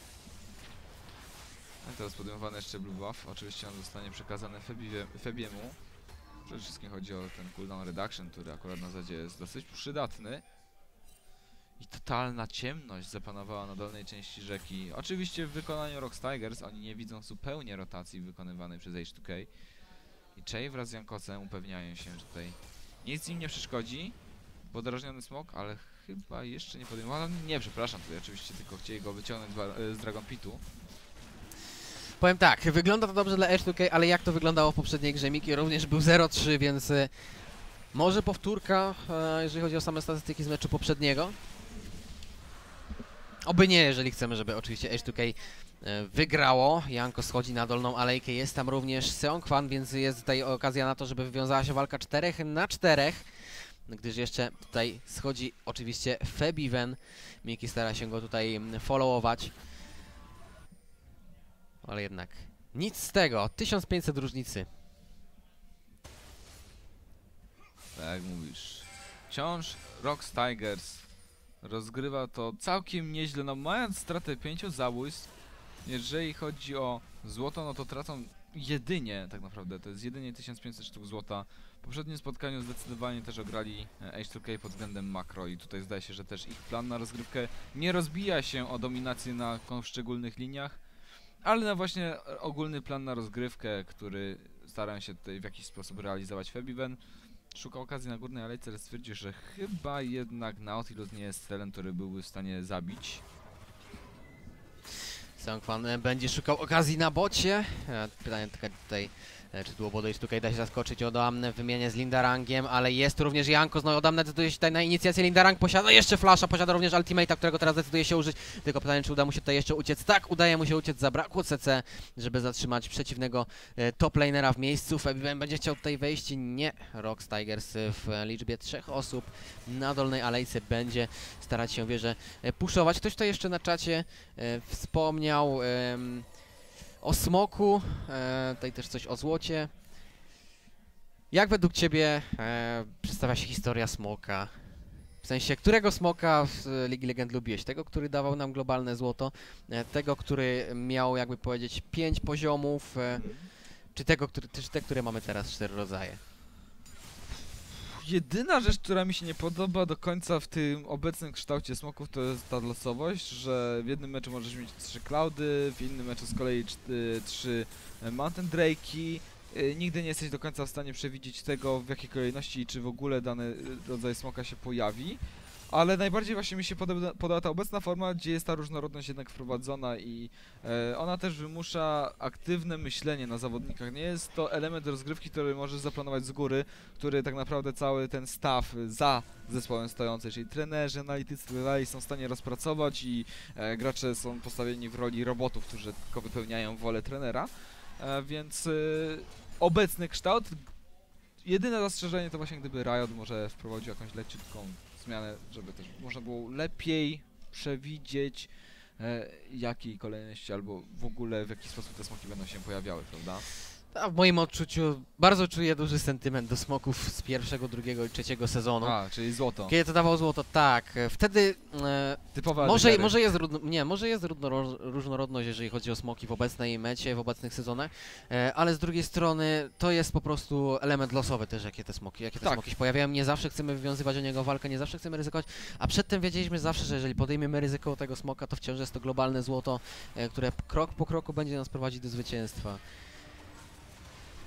A teraz podejmowany jeszcze Blue Buff, oczywiście on zostanie przekazany Febiemu. Przede wszystkim chodzi o ten cooldown reduction, który akurat na zasadzie jest dosyć przydatny. I totalna ciemność zapanowała na dolnej części rzeki. Oczywiście w wykonaniu Rox Tigers oni nie widzą zupełnie rotacji wykonywanej przez H dwa K. I Chey wraz z Jankosem upewniają się, że tutaj nic im nie przeszkodzi. Podrażniony smok, ale chyba jeszcze nie podejmował. Nie, przepraszam, tutaj oczywiście tylko chcieli go wyciągnąć z Dragon Pitu. Powiem tak, wygląda to dobrze dla H dwa K, ale jak to wyglądało w poprzedniej grze? Miki również był zero trzy, więc y, może powtórka, y, jeżeli chodzi o same statystyki z meczu poprzedniego. Oby nie, jeżeli chcemy, żeby oczywiście H dwa K y, wygrało. Janko schodzi na dolną alejkę, jest tam również Seongkwan, więc jest tutaj okazja na to, żeby wywiązała się walka czterech na czterech. Gdyż jeszcze tutaj schodzi oczywiście Febiven. Miki stara się go tutaj followować. Ale jednak nic z tego, tysiąc pięćset różnicy. Tak jak mówisz, wciąż Rox Tigers rozgrywa to całkiem nieźle, no mając stratę pięciu zabójstw. Jeżeli chodzi o złoto, no to tracą jedynie, tak naprawdę, to jest jedynie tysiąc pięćset sztuk złota. W poprzednim spotkaniu zdecydowanie też ograli H dwa K pod względem makro i tutaj zdaje się, że też ich plan na rozgrywkę nie rozbija się o dominację na poszczególnych liniach, ale na właśnie ogólny plan na rozgrywkę, który starają się tutaj w jakiś sposób realizować. Febiven szuka okazji na górnej alejce, ale stwierdził, że chyba jednak Nautilus nie jest celem, który byłby w stanie zabić. Seongkwan będzie szukał okazji na bocie. Pytanie tutaj, czy tu podejść tutaj da się zaskoczyć Odamne w wymianie z Lindarangiem, ale jest również Jankos, no Odamne decyduje się tutaj na inicjację, Lindarang posiada jeszcze flasha, posiada również ultimate'a, którego teraz decyduje się użyć, tylko pytanie, czy uda mu się tutaj jeszcze uciec. Tak, udaje mu się uciec, zabrakło C C, żeby zatrzymać przeciwnego e, top lanera w miejscu. Febiven będzie chciał tutaj wejść, nie, Rox Tigers w liczbie trzech osób na dolnej alejce będzie starać się wieżę e, puszować. Ktoś tutaj jeszcze na czacie e, wspomniał e, o smoku, e, tutaj też coś o złocie. Jak według ciebie e, przedstawia się historia smoka? W sensie, którego smoka z Ligi Legend lubiłeś? Tego, który dawał nam globalne złoto? E, tego, który miał, jakby powiedzieć, pięć poziomów? E, czy tego, który, czy te, które mamy teraz, cztery rodzaje? Jedyna rzecz, która mi się nie podoba do końca w tym obecnym kształcie smoków, to jest ta losowość, że w jednym meczu możesz mieć trzy Cloudy, w innym meczu z kolei trzy Mountain Drake'i. Nigdy nie jesteś do końca w stanie przewidzieć tego, w jakiej kolejności i czy w ogóle dany rodzaj smoka się pojawi. Ale najbardziej właśnie mi się podoba, podoba ta obecna forma, gdzie jest ta różnorodność jednak wprowadzona i e, ona też wymusza aktywne myślenie na zawodnikach. Nie jest to element rozgrywki, który możesz zaplanować z góry, który tak naprawdę cały ten staff za zespołem stojący, czyli trenerzy, analitycy itd. są w stanie rozpracować i e, gracze są postawieni w roli robotów, którzy tylko wypełniają wolę trenera. E, więc e, obecny kształt, jedyne zastrzeżenie to właśnie gdyby Riot może wprowadził jakąś leciutką zmianę, żeby też można było lepiej przewidzieć e, jakiej kolejności albo w ogóle w jaki sposób te smoki będą się pojawiały, prawda? A w moim odczuciu bardzo czuję duży sentyment do smoków z pierwszego, drugiego i trzeciego sezonu. A, czyli złoto. Kiedy to dawało złoto, tak. Wtedy e, Typowa może, może, jest, nie, może jest różnorodność, jeżeli chodzi o smoki w obecnej mecie, w obecnych sezonach, e, ale z drugiej strony to jest po prostu element losowy też, jakie te smoki, jakie te tak. smoki się pojawiają. Nie zawsze chcemy wywiązywać o niego walkę, nie zawsze chcemy ryzykować, a przedtem wiedzieliśmy zawsze, że jeżeli podejmiemy ryzyko tego smoka, to wciąż jest to globalne złoto, e, które krok po kroku będzie nas prowadzić do zwycięstwa.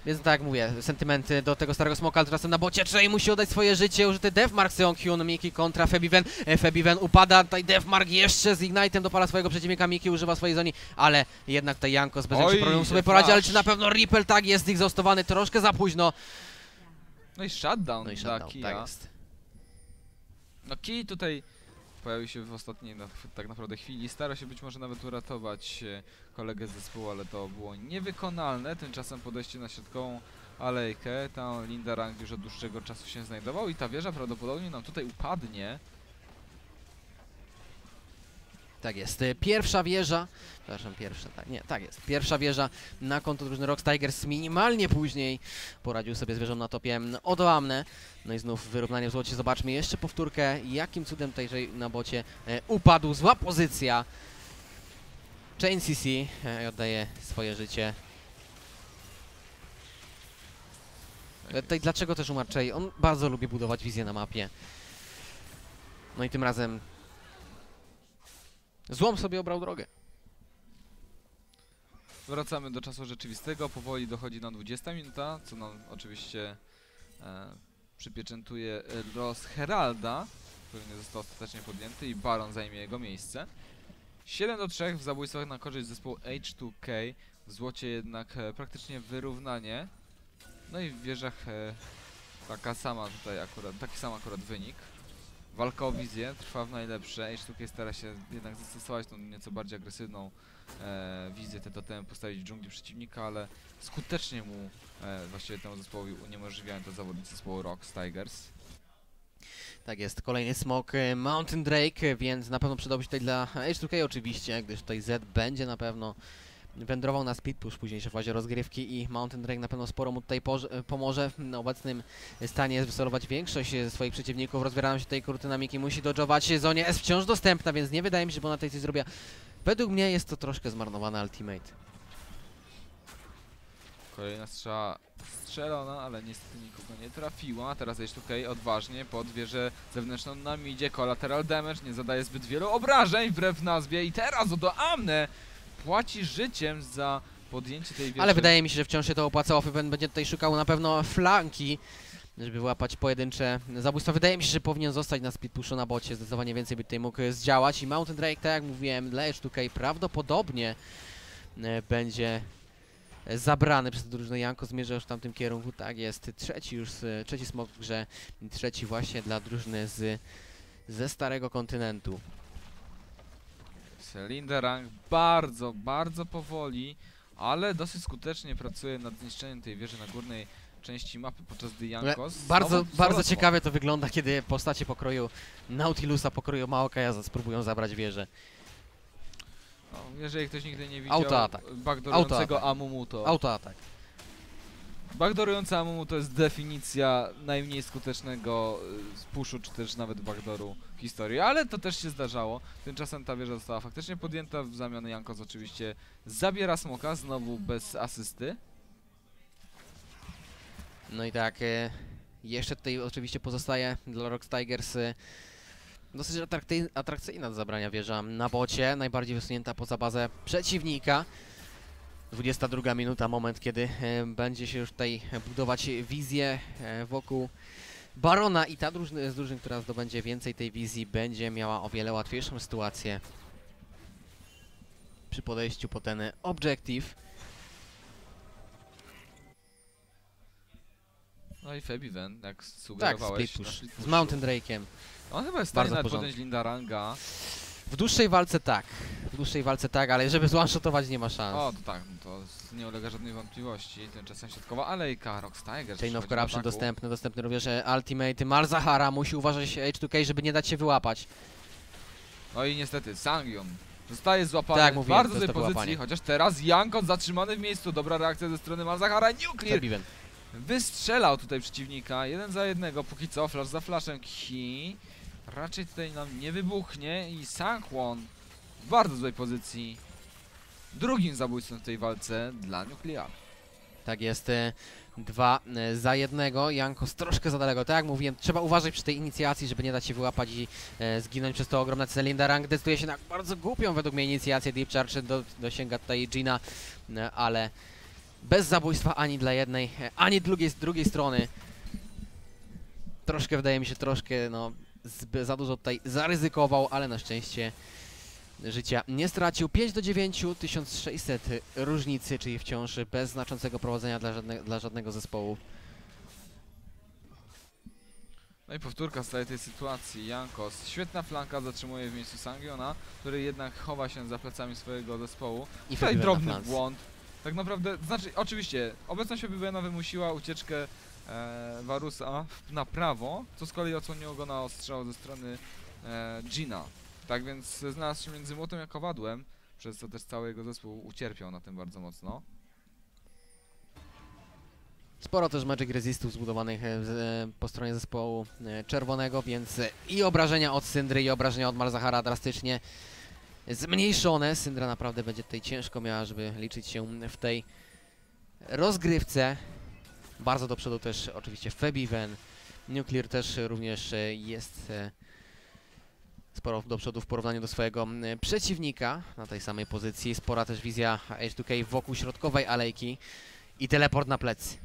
Więc tak jak mówię, sentymenty do tego starego smoka, ale tymczasem na bocie Jay musi oddać swoje życie, użyty Deathmark Seong-hyun, Miki kontra Febiven, Febiven upada, tutaj Deathmark jeszcze z Ignite'em dopala swojego przeciwnika, Miki używa swojej zoni, ale jednak tutaj Jankos bez większych problemów sobie poradzi, ale czy na pewno Ripple tak jest exhaustowany troszkę za późno. No i shutdown, No i dla shutdown, Kija. tak jest. No Kij tutaj pojawił się w ostatniej no, tak naprawdę chwili, stara się być może nawet uratować e, kolegę z zespołu, ale to było niewykonalne. Tymczasem podejście na środkową alejkę, tam Lindarang już od dłuższego czasu się znajdował i ta wieża prawdopodobnie nam tutaj upadnie. Tak jest, y, pierwsza wieża, przepraszam, pierwsza, tak, nie, tak jest, pierwsza wieża na konto drużyny Rox Tigers, minimalnie później poradził sobie z wieżą na topie Odoamne, no i znów wyrównanie w złocie, zobaczmy jeszcze powtórkę, jakim cudem tutaj na bocie e, upadł, zła pozycja, Chain C C e, oddaje swoje życie. E, tutaj dlaczego też umarł Jay? On bardzo lubi budować wizję na mapie, no i tym razem złom sobie obrał drogę. Wracamy do czasu rzeczywistego, powoli dochodzi nam dwudziesta minuta, co nam oczywiście e, przypieczętuje los Heralda, który nie został ostatecznie podjęty i Baron zajmie jego miejsce. siedem do trzech w zabójstwach na korzyść zespołu H dwa K, w złocie jednak e, praktycznie wyrównanie. No i w wieżach e, taka sama tutaj akurat, taki sam akurat wynik. Walka o wizję trwa w najlepsze, H dwa K stara się jednak zastosować tą nieco bardziej agresywną e, wizję, te totemy postawić w dżungli przeciwnika, ale skutecznie mu, e, właściwie temu zespołowi uniemożliwiają to zawodnicy zespołu Rox Tigers. Tak jest, kolejny smok e, Mountain Drake, więc na pewno przydałby się tutaj dla H dwa K oczywiście, gdyż tutaj Z będzie na pewno wędrował na speed push później w fazie rozgrywki i Mountain Drake na pewno sporo mu tutaj pomoże. Na obecnym stanie wysolować większość swoich przeciwników. Rozbierają się tutaj kurtynamiki, musi dodżować. Zonia jest wciąż dostępna, więc nie wydaje mi się, że ona tutaj coś zrobiła. Według mnie jest to troszkę zmarnowany ultimate. Kolejna strzała strzelona, ale niestety nikogo nie trafiła. Teraz H dwa K odważnie pod wieżę zewnętrzną na midzie. Collateral damage nie zadaje zbyt wielu obrażeń wbrew nazwie i teraz Odoamne płaci życiem za podjęcie tej wieży. Ale wydaje mi się, że wciąż się to opłacało. Febiven będzie tutaj szukał na pewno flanki, żeby łapać pojedyncze zabójstwa. Wydaje mi się, że powinien zostać na speed pushu na bocie. Zdecydowanie więcej by tutaj mógł zdziałać. I Mountain Drake, tak jak mówiłem, dla H dwa K prawdopodobnie e, będzie zabrany przez drużynę. Janko zmierza już w tamtym kierunku. Tak jest, trzeci już, trzeci smok w grze. Trzeci właśnie dla drużyny z, ze Starego Kontynentu. Lindarang bardzo, bardzo powoli, ale dosyć skutecznie pracuje nad zniszczeniem tej wieży na górnej części mapy, podczas gdy Jankos... Bardzo, bardzo ciekawie to wygląda, kiedy postacie pokroju Nautilusa, pokroju Maokaja spróbują zabrać wieżę. No, jeżeli ktoś nigdy nie widział Autoatak. backdoorującego Amumu, to... Autoatak. Backdoorujący Amumu to jest definicja najmniej skutecznego y, pushu, czy też nawet backdooru w historii, ale to też się zdarzało. Tymczasem ta wieża została faktycznie podjęta, w zamian Jankos oczywiście zabiera smoka, znowu bez asysty. No i tak, e, jeszcze tutaj oczywiście pozostaje dla Rox Tigers e, dosyć atrakcyjna, atrakcyjna do zabrania wieża na bocie, najbardziej wysunięta poza bazę przeciwnika. dwudziesta druga minuta, moment, kiedy e, będzie się już tutaj budować wizję e, wokół Barona i ta drużyna, z drużyn, która zdobędzie więcej tej wizji, będzie miała o wiele łatwiejszą sytuację przy podejściu po ten objective. No i Febiven, jak sugerowałeś. Tak, split push z Mountain Drake'iem. On chyba jest w stanie Bardzo w nawet porządku. podjąć Lindaranga. W dłuższej walce tak, w dłuższej walce tak, ale żeby zone-shotować nie ma szans. O, to tak, no to nie ulega żadnej wątpliwości. Tymczasem środkowa alejka, Rox Tigers. Chain of przychodzi do Corruption ataku. dostępny, dostępny również e, Ultimate Malzahara, musi uważać H dwa K, żeby nie dać się wyłapać. No i niestety, Sangion zostaje złapany Tak, w mówiłem, bardzo to jest złej to pozycji, wyłapanie. chociaż teraz Jankos zatrzymany w miejscu. Dobra reakcja ze strony Malzahara. Nuclear Febiven. wystrzelał tutaj przeciwnika, jeden za jednego, póki co, flash za flashem. Ki raczej tutaj nam nie wybuchnie i Sankwon w bardzo złej pozycji. Drugim zabójcą w tej walce dla Nuclear. Tak jest, e, dwa e, za jednego, Jankos troszkę za daleko, tak jak mówiłem, trzeba uważać przy tej inicjacji, żeby nie dać się wyłapać i e, zginąć przez to ogromne cele. Lindarang decyduje się na bardzo głupią według mnie inicjację, Deep Charge do, dosięga tutaj Gina, e, ale bez zabójstwa ani dla jednej, ani drugiej, z drugiej strony. Troszkę, wydaje mi się, troszkę, no, zby, za dużo tutaj zaryzykował, ale na szczęście życia nie stracił. pięć do dziewięciu, tysiąc sześćset różnicy, czyli wciąż bez znaczącego prowadzenia dla, żadne, dla żadnego zespołu. No i powtórka z całej tej sytuacji. Jankos, świetna flanka, zatrzymuje w miejscu Sangiona, który jednak chowa się za plecami swojego zespołu. I Tutaj Febiven drobny na flance. błąd. Tak naprawdę, znaczy oczywiście, obecność Febivena wymusiła ucieczkę e, Varusa na prawo, co z kolei odsłoniło go na ostrzał ze strony e, Gina. Tak więc znalazł się między młotem a kowadłem, przez co też cały jego zespół ucierpiał na tym bardzo mocno. Sporo też Magic Resistów zbudowanych e, z, e, po stronie zespołu e, czerwonego, więc e, i obrażenia od Syndry, i obrażenia od Malzahara drastycznie zmniejszone. Syndra naprawdę będzie tutaj ciężko miała, żeby liczyć się w tej rozgrywce. Bardzo do przodu też oczywiście Febiven. Nuclear też również e, jest e, sporo do przodu w porównaniu do swojego e, przeciwnika na tej samej pozycji. Spora też wizja H dwa K wokół środkowej alejki i teleport na plecy.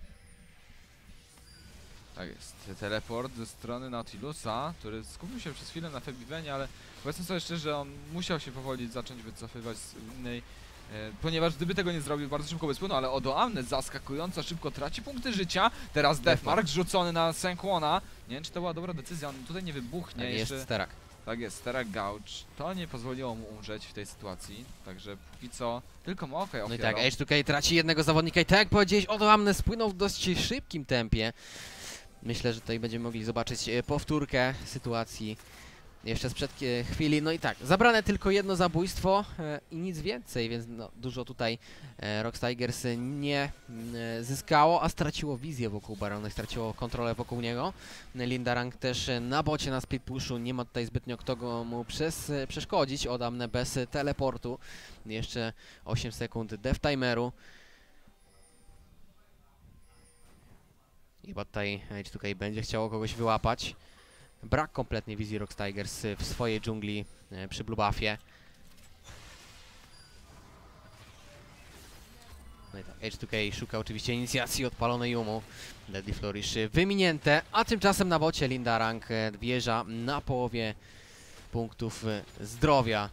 Tak jest, teleport ze strony Nautilusa, który skupił się przez chwilę na Febivenie, ale powiedzmy sobie szczerze, on musiał się powoli zacząć wycofywać z innej, e, ponieważ gdyby tego nie zrobił, bardzo szybko by spłynął, ale Odo Amnet zaskakująco szybko traci punkty życia. Teraz Deathmark rzucony na Senkłona. Nie wiem, czy to była dobra decyzja, on tutaj nie wybuchnie. Tak jeszcze... jest Sterak. Tak jest, Sterak Gouge. To nie pozwoliło mu umrzeć w tej sytuacji, także póki co tylko mu okej No i ofiarą. tak, H dwa K traci jednego zawodnika i tak jak powiedziałeś, Odo Amnet spłynął w dość szybkim tempie. Myślę, że tutaj będziemy mogli zobaczyć e, powtórkę sytuacji jeszcze sprzed e, chwili. No i tak, zabrane tylko jedno zabójstwo e, i nic więcej, więc no, dużo tutaj e, Rox Tigers nie e, zyskało, a straciło wizję wokół Barona, straciło kontrolę wokół niego. Lindarang też e, na bocie na split pushu, nie ma tutaj zbytnio kto go mu przez, e, przeszkodzić. Odamne bez e, teleportu, jeszcze osiem sekund death timeru. I chyba tutaj H dwa K będzie chciało kogoś wyłapać. Brak kompletnie wizji Rox Tigers w swojej dżungli e, przy Blue Buffie. No i tak, H dwa K szuka oczywiście inicjacji odpalonej Yumu. Deadly Flourish wyminięte, a tymczasem na bocie Lindarang e, wjeżdża na połowie punktów e, zdrowia.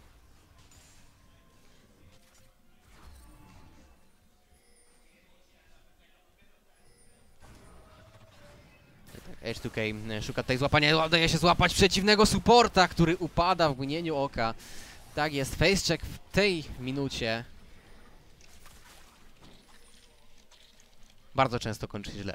H dwa K szuka tutaj złapania, udaje się złapać przeciwnego supporta, który upada w mgnieniu oka. Tak jest, facecheck w tej minucie. Bardzo często kończy się źle.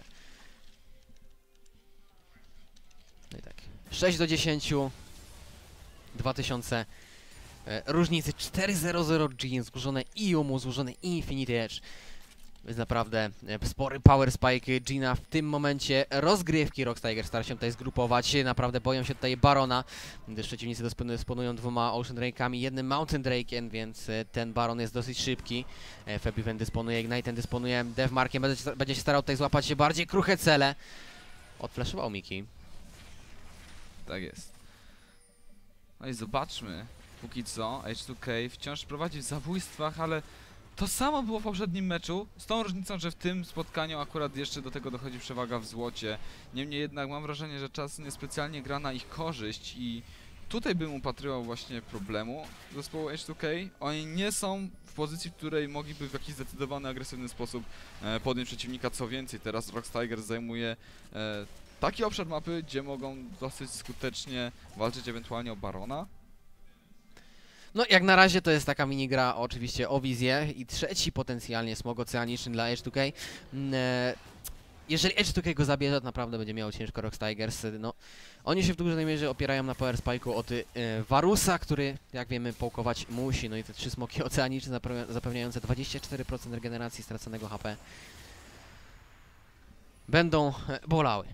No i tak, sześć do dziesięciu. dwa tysiące e, różnicy, cztery zero zero G, złożone i Yumu, złożone i Infinity Edge. Jest naprawdę e, spory power spike Gina w tym momencie rozgrywki. Rox Tigers stara się tutaj zgrupować, naprawdę boją się tutaj Barona, gdyż przeciwnicy dysponują dwoma Ocean Drake'ami, jednym Mountain Drake'em, więc e, ten Baron jest dosyć szybki. E, Febiven dysponuje Ignite'em, dysponuje Deathmarkiem, będzie, będzie się starał tutaj złapać się bardziej kruche cele. Odflashował Miki. Tak jest. No i zobaczmy, póki co H dwa K wciąż prowadzi w zabójstwach, ale to samo było w poprzednim meczu, z tą różnicą, że w tym spotkaniu akurat jeszcze do tego dochodzi przewaga w złocie. Niemniej jednak mam wrażenie, że czas niespecjalnie gra na ich korzyść i tutaj bym upatrywał właśnie problemu zespołu H dwa K. Oni nie są w pozycji, w której mogliby w jakiś zdecydowany, agresywny sposób e, podjąć przeciwnika. Co więcej, teraz Rox Tigers zajmuje e, taki obszar mapy, gdzie mogą dosyć skutecznie walczyć ewentualnie o Barona. No jak na razie to jest taka minigra oczywiście o wizję i trzeci potencjalnie smog oceaniczny dla H dwa K. Mm, e, jeżeli H dwa K go zabierze, to naprawdę będzie miało ciężko Rox Tigers. No, oni się w dużej mierze opierają na power spike'u od e, Varusa, który jak wiemy połkować musi. No i te trzy smoki oceaniczne zapewniające dwadzieścia cztery procent regeneracji straconego H P będą e, bolały.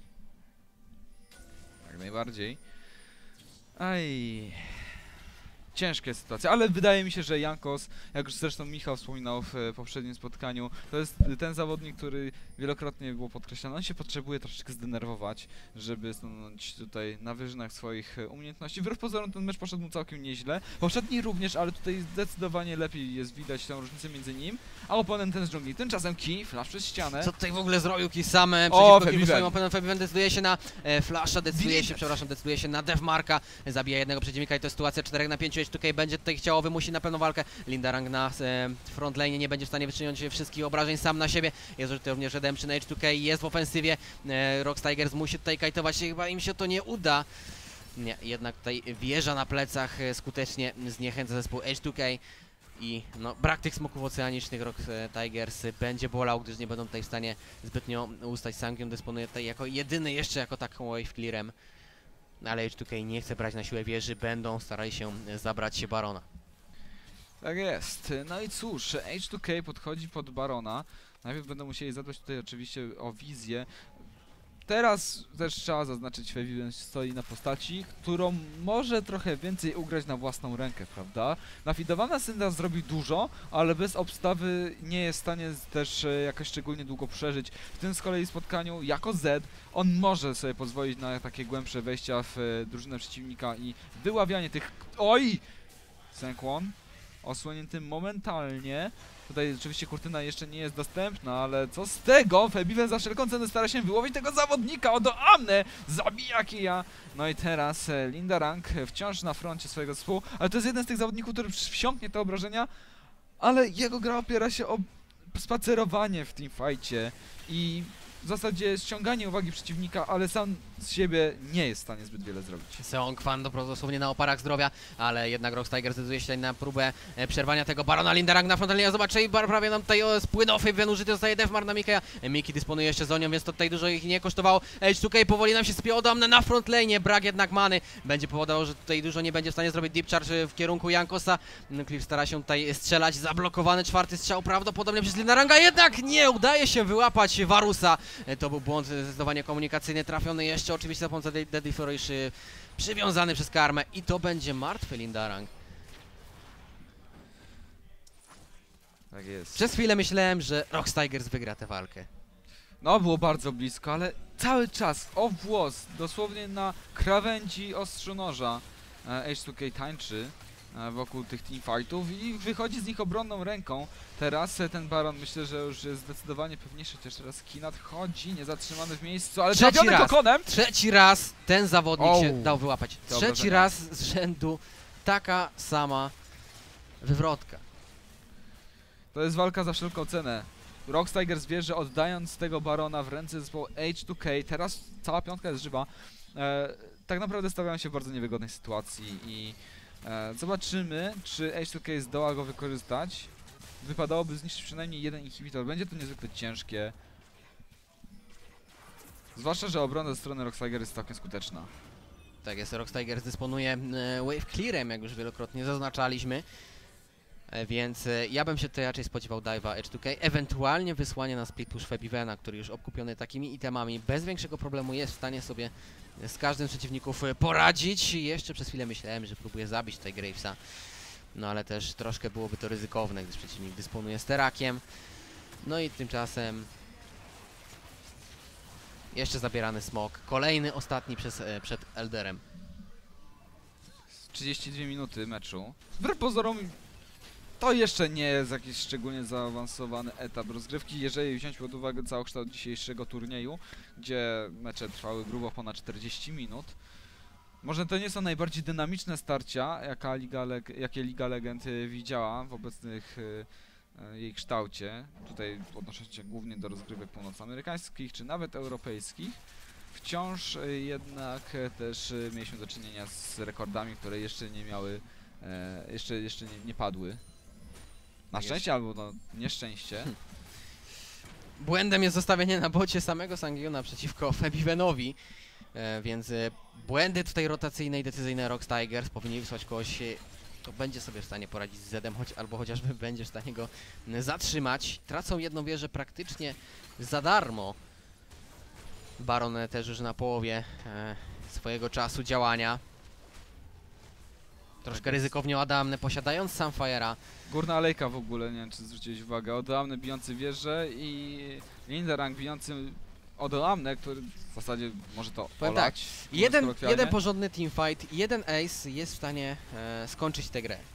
Jak najbardziej. Aj. ciężkie sytuacje, ale wydaje mi się, że Jankos, jak już zresztą Michał wspominał w e, poprzednim spotkaniu, to jest ten zawodnik, który wielokrotnie było podkreślane, on się potrzebuje troszeczkę zdenerwować, żeby stanąć tutaj na wyżynach swoich e, umiejętności. Wbrew pozorom ten mecz poszedł mu całkiem nieźle, poprzedni również, ale tutaj zdecydowanie lepiej jest widać tę różnicę między nim a oponentem z dżungli. Tymczasem Ki, flash przez ścianę. Co tutaj w ogóle zrobił Ki same O, przeciwko Kimu, swoim Febiven. oponentem. Febiven decyduje się na e, flasha, decyduje się, Dilit. przepraszam, decyduje się na Devmarka, zabija jednego przeciwnika i to jest sytuacja cztery na pięć. H two K będzie tutaj chciało, wymusi na pewno walkę. Lindarang na e, frontlane nie będzie w stanie wyczynić wszystkich obrażeń sam na siebie. Jest tutaj również Redemption, H two K jest w ofensywie. E, Rox Tigers musi tutaj kajtować się, chyba im się to nie uda. Nie, jednak tutaj wieża na plecach e, skutecznie zniechęca zespół H two K. I no, brak tych smoków oceanicznych Rox Tigers będzie bolał, gdyż nie będą tutaj w stanie zbytnio ustać. Sangion dysponuje tutaj jako jedyny jeszcze jako taką wave clearem. Ale H two K nie chce brać na siłę wieży, będą starali się zabrać się Barona. Tak jest. No i cóż, H two K podchodzi pod Barona. Najpierw będą musieli zadbać tutaj oczywiście o wizję. Teraz też trzeba zaznaczyć, Febiven stoi na postaci, którą może trochę więcej ugrać na własną rękę, prawda? Nafidowana Syndra zrobi dużo, ale bez obstawy nie jest w stanie też e, jakoś szczególnie długo przeżyć. W tym z kolei spotkaniu jako Z on może sobie pozwolić na takie głębsze wejścia w e, drużynę przeciwnika i wyławianie tych... Oj! Senkłon osłonięty momentalnie. Tutaj oczywiście kurtyna jeszcze nie jest dostępna, ale co z tego? Febiven za wszelką cenę stara się wyłowić tego zawodnika. Odo Amne zabija kija. No i teraz e, Lindarang wciąż na froncie swojego zespołu, ale to jest jeden z tych zawodników, który wsiąknie te obrażenia, ale jego gra opiera się o spacerowanie w teamfightie i w zasadzie ściąganie uwagi przeciwnika, ale sam z siebie nie jest w stanie zbyt wiele zrobić. Seong Fan dosłownie na oparach zdrowia, ale jednak Rox Tigers decyduje się tutaj na próbę e, przerwania tego Barona. Lindarang na frontalinie, zobaczcie, i bar prawie nam tutaj o, spłynął, Febiven użyty zostaje Devmar na Mikeja. E, Miki dysponuje jeszcze Zonią, więc to tutaj dużo ich nie kosztowało. H two K powoli nam się spiął do Amne na frontlane, brak jednak many będzie powodował, że tutaj dużo nie będzie w stanie zrobić deep charge w kierunku Jankosa. No, Cliff stara się tutaj strzelać, zablokowany czwarty strzał prawdopodobnie przez Lindaranga, jednak nie udaje się wyłapać Varusa. E, to był błąd zdecydowanie komunikacyjny, trafiony jeszcze oczywiście za pomocą Deadly Flourish, przywiązany przez karmę i to będzie martwy Lindarang. Tak jest. Przez chwilę myślałem, że Rox Tigers wygra tę walkę. No, było bardzo blisko, ale cały czas o włos, dosłownie na krawędzi ostrzu noża e, H two K tańczy e, wokół tych teamfightów i wychodzi z nich obronną ręką. Teraz e, ten Baron myślę, że już jest zdecydowanie pewniejszy, chociaż teraz Ki nadchodzi, niezatrzymany w miejscu, ale Trzeci trafiony raz. kokonem! Trzeci raz ten zawodnik Ouu. się dał wyłapać. To Trzeci obrażenia. raz z rzędu taka sama wywrotka. To jest walka za wszelką cenę. Rox Tigers wie, że oddając tego Barona w ręce zespołu H two K, teraz cała piątka jest żywa, e, tak naprawdę stawiają się w bardzo niewygodnej sytuacji i e, zobaczymy, czy H two K zdoła go wykorzystać. Wypadałoby zniszczyć przynajmniej jeden inhibitor, będzie to niezwykle ciężkie. Zwłaszcza, że obrona ze strony Rox Tigers jest całkiem skuteczna. Tak jest, Rox Tigers dysponuje e, wave clearem, jak już wielokrotnie zaznaczaliśmy. E, więc e, ja bym się tutaj raczej spodziewał dive'a H two K, ewentualnie wysłanie na split push Febivena, który już obkupiony takimi itemami bez większego problemu jest w stanie sobie z każdym z przeciwników e, poradzić. Jeszcze przez chwilę myślałem, że próbuje zabić tutaj Gravesa, no ale też troszkę byłoby to ryzykowne, gdyż przeciwnik dysponuje sterakiem. No i tymczasem jeszcze zabierany smok, kolejny, ostatni przez, e, przed Elderem. trzydzieści dwie minuty meczu. Wbrew pozorom to jeszcze nie jest jakiś szczególnie zaawansowany etap rozgrywki, jeżeli wziąć pod uwagę całokształt dzisiejszego turnieju, gdzie mecze trwały grubo ponad czterdzieści minut. Może to nie są najbardziej dynamiczne starcia, jaka Liga Leg jakie Liga Legend y, widziała w obecnych y, y, jej kształcie. Tutaj odnosząc się głównie do rozgrywek północamerykańskich czy nawet europejskich. Wciąż y, jednak y, też y, mieliśmy do czynienia z rekordami, które jeszcze nie miały, e, jeszcze, jeszcze nie, nie padły. Na szczęście albo no nieszczęście. Błędem jest zostawienie na bocie samego Sangiona przeciwko Febivenowi, e, więc e, błędy tutaj rotacyjne i decyzyjne Rox Tigers powinni wysłać kogoś, e, kto będzie sobie w stanie poradzić z Zedem, choć albo chociażby będzie w stanie go e, zatrzymać. Tracą jedną wieżę praktycznie za darmo. Baron e, też już na połowie e, swojego czasu działania. Troszkę ryzykownie Adamne, posiadając Sunfire'a. Górna alejka w ogóle, nie wiem czy zwróciłeś uwagę, Odoamne bijący wieżę i Lindarang bijący Odoamne, który w zasadzie może to Powiem olać. tak, mówiąc jeden, kolokwialnie. jeden porządny teamfight, jeden ace jest w stanie e, skończyć tę grę.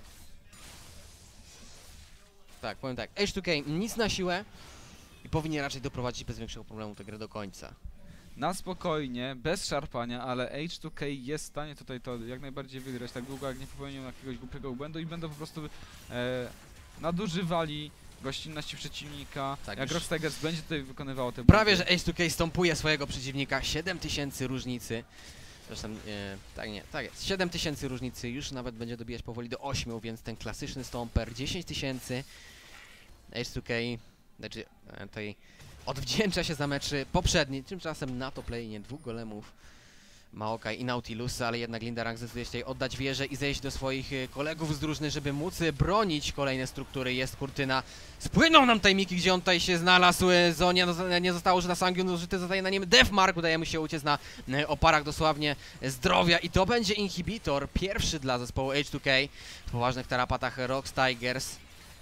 Tak, powiem tak, H dwa K nic na siłę i powinien raczej doprowadzić bez większego problemu tę grę do końca. Na spokojnie, bez szarpania, ale H dwa K jest w stanie tutaj to jak najbardziej wygrać, tak długo jak nie popełnią jakiegoś głupiego błędu i będą po prostu e, nadużywali gościnności przeciwnika, Tak, jak już- Rox Tigers będzie tutaj wykonywało te Prawie, że błędy. H dwa K stąpuje swojego przeciwnika, siedem tysięcy różnicy. Zresztą, e, tak nie, tak jest, siedem tysięcy różnicy, już nawet będzie dobijać powoli do ośmiu, więc ten klasyczny stomper, dziesięć tysięcy. H dwa K, znaczy e, tutaj odwdzięcza się za meczy poprzedni, tymczasem na top lane dwóch golemów, Maokai i Nautilusa, ale jednak Lindarang zdecyduje się tutaj oddać wieżę i zejść do swoich e, kolegów z drużyny, żeby móc e, bronić kolejne struktury. Jest kurtyna. Spłynął nam tajmiki, gdzie on tutaj się znalazł. e, Zonia no, nie zostało użyta Sangyun, użyty zostaje na nim Deathmark. Udaje mu się uciec na e, oparach dosłownie zdrowia i to będzie inhibitor pierwszy dla zespołu H dwa K w poważnych tarapatach Rox Tigers.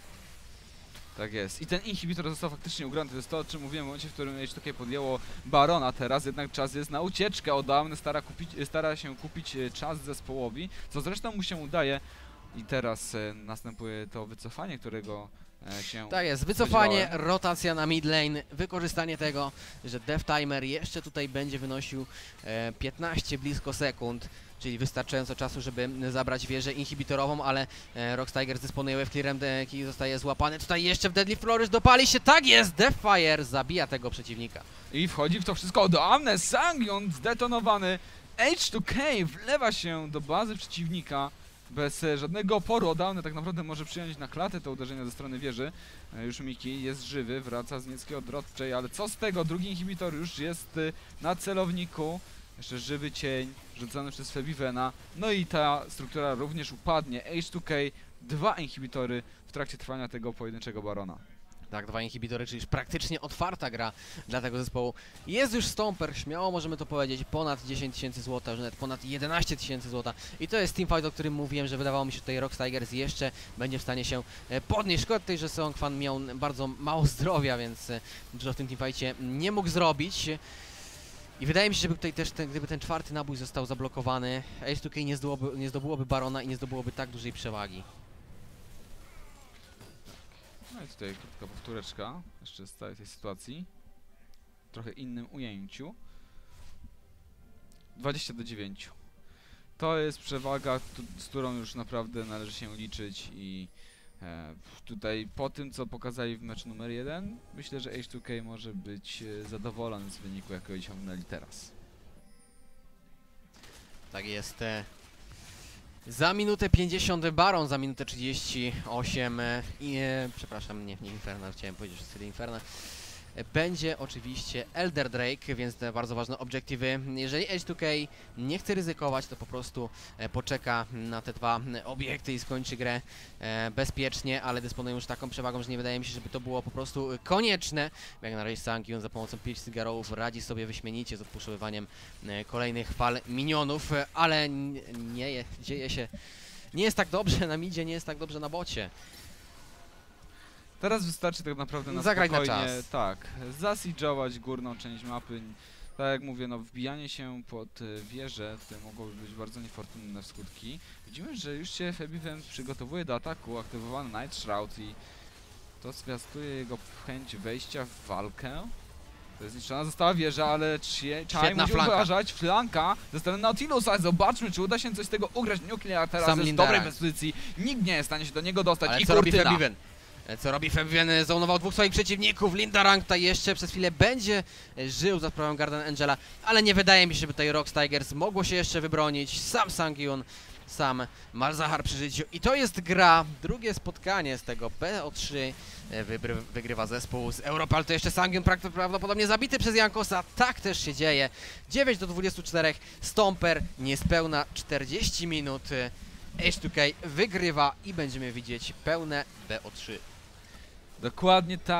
Tak jest. I ten inhibitor został faktycznie ugrany. To jest to, o czym mówiłem w momencie, w którym H dwa K podjęło Barona. Teraz jednak czas jest na ucieczkę. Odoamne stara, kupić, stara się kupić e, czas zespołowi, co zresztą mu się udaje. I teraz e, następuje to wycofanie, którego e, się... Tak jest, wycofanie, spodziewałem. rotacja na mid lane, wykorzystanie tego, że Death Timer jeszcze tutaj będzie wynosił e, piętnaście blisko sekund, czyli wystarczająco czasu, żeby zabrać wieżę inhibitorową, ale e, Rox Tigers dysponuje w clearem, Deki zostaje złapany, tutaj jeszcze w Deadly Flourish dopali się, tak jest, Deathfire zabija tego przeciwnika. I wchodzi w to wszystko Odoamne, Sangyun zdetonowany. H dwa K wlewa się do bazy przeciwnika bez e, żadnego oporu. Odoamne tak naprawdę może przyjąć na klatę to uderzenie ze strony wieży. E, już Miki jest żywy, wraca z nieckiej odrodczej, ale co z tego? Drugi inhibitor już jest e, na celowniku. Jeszcze żywy cień rzucony przez Febivena. No i ta struktura również upadnie. H dwa K, dwa inhibitory w trakcie trwania tego pojedynczego Barona. Tak, dwa inhibitory, czyli już praktycznie otwarta gra dla tego zespołu. Jest już Stomper, śmiało możemy to powiedzieć, ponad dziesięć tysięcy złota, że nawet ponad jedenaście tysięcy złota. I to jest teamfight, o którym mówiłem, że wydawało mi się, że tutaj Rox Tigers jeszcze będzie w stanie się e, podnieść. Szkoda tutaj, że Song Fan miał bardzo mało zdrowia, więc e, dużo w tym teamfightie nie mógł zrobić. I wydaje mi się, że tutaj też ten, gdyby ten czwarty nabój został zablokowany, H dwa K nie zdobyłoby, nie zdobyłoby Barona i nie zdobyłoby tak dużej przewagi. No i tutaj krótka powtóreczka jeszcze z całej tej sytuacji. W trochę innym ujęciu. dwadzieścia do dziewięciu. To jest przewaga, tu- z którą już naprawdę należy się liczyć i e, tutaj po tym, co pokazali w meczu numer jeden, myślę, że H dwa K może być e, zadowolony z wyniku, jakiego osiągnęli teraz. Tak jest. e, Za minutę pięćdziesiąt Baron, za minutę trzydzieści osiem e, i, e, przepraszam, nie, nie Inferno, chciałem powiedzieć, że wtedy Inferno. E, Będzie oczywiście Elder Drake, więc te bardzo ważne obiektywy. Jeżeli H dwa K nie chce ryzykować, to po prostu e, poczeka na te dwa e, obiekty i skończy grę e, bezpiecznie, ale dysponują już taką przewagą, że nie wydaje mi się, żeby to było po prostu e, konieczne. Jak na razie Sangyun za pomocą pięć cygarów radzi sobie wyśmienicie z odpuszczaniem e, kolejnych fal minionów, e, ale n- nie je, dzieje się, nie jest tak dobrze na midzie, nie jest tak dobrze na bocie. Teraz wystarczy tak naprawdę na Zagrać na spokojnie, czas. tak, zasidżować górną część mapy. Tak jak mówię, no wbijanie się pod y, wieżę tutaj mogłoby być bardzo niefortunne w skutki. Widzimy, że już się Febiven przygotowuje do ataku, aktywowany Night Shroud i to zwiastuje jego chęć wejścia w walkę. To jest zniszczona została wieża, ale Chai Świetna musi flanka. uważać. Flanka ze strony Nautilusa. Zobaczmy, czy uda się coś z tego ugrać. Nuclear teraz Sam jest w Lindarang. dobrej pozycji. Nikt nie jest w stanie się do niego dostać. Ale I co robi Kurtyna. Febiven? E, Co robi Febiven? E, Zonował dwóch swoich przeciwników. Lindarang tutaj jeszcze przez chwilę będzie e, żył za sprawą Garden Angela, ale nie wydaje mi się, żeby tutaj Rox Tigers mogło się jeszcze wybronić. Sam Sangyun, sam Malzahar przy życiu. I to jest gra, drugie spotkanie z tego B O trzy. E, wybry- Wygrywa zespół z Europy, ale to jeszcze Sangyun prak- prawdopodobnie zabity przez Jankosa. Tak też się dzieje. dziewięć do dwudziestu czterech. Stomper niespełna czterdzieści minut. E, H dwa K wygrywa i będziemy widzieć pełne B O trzy. Dokładnie tak.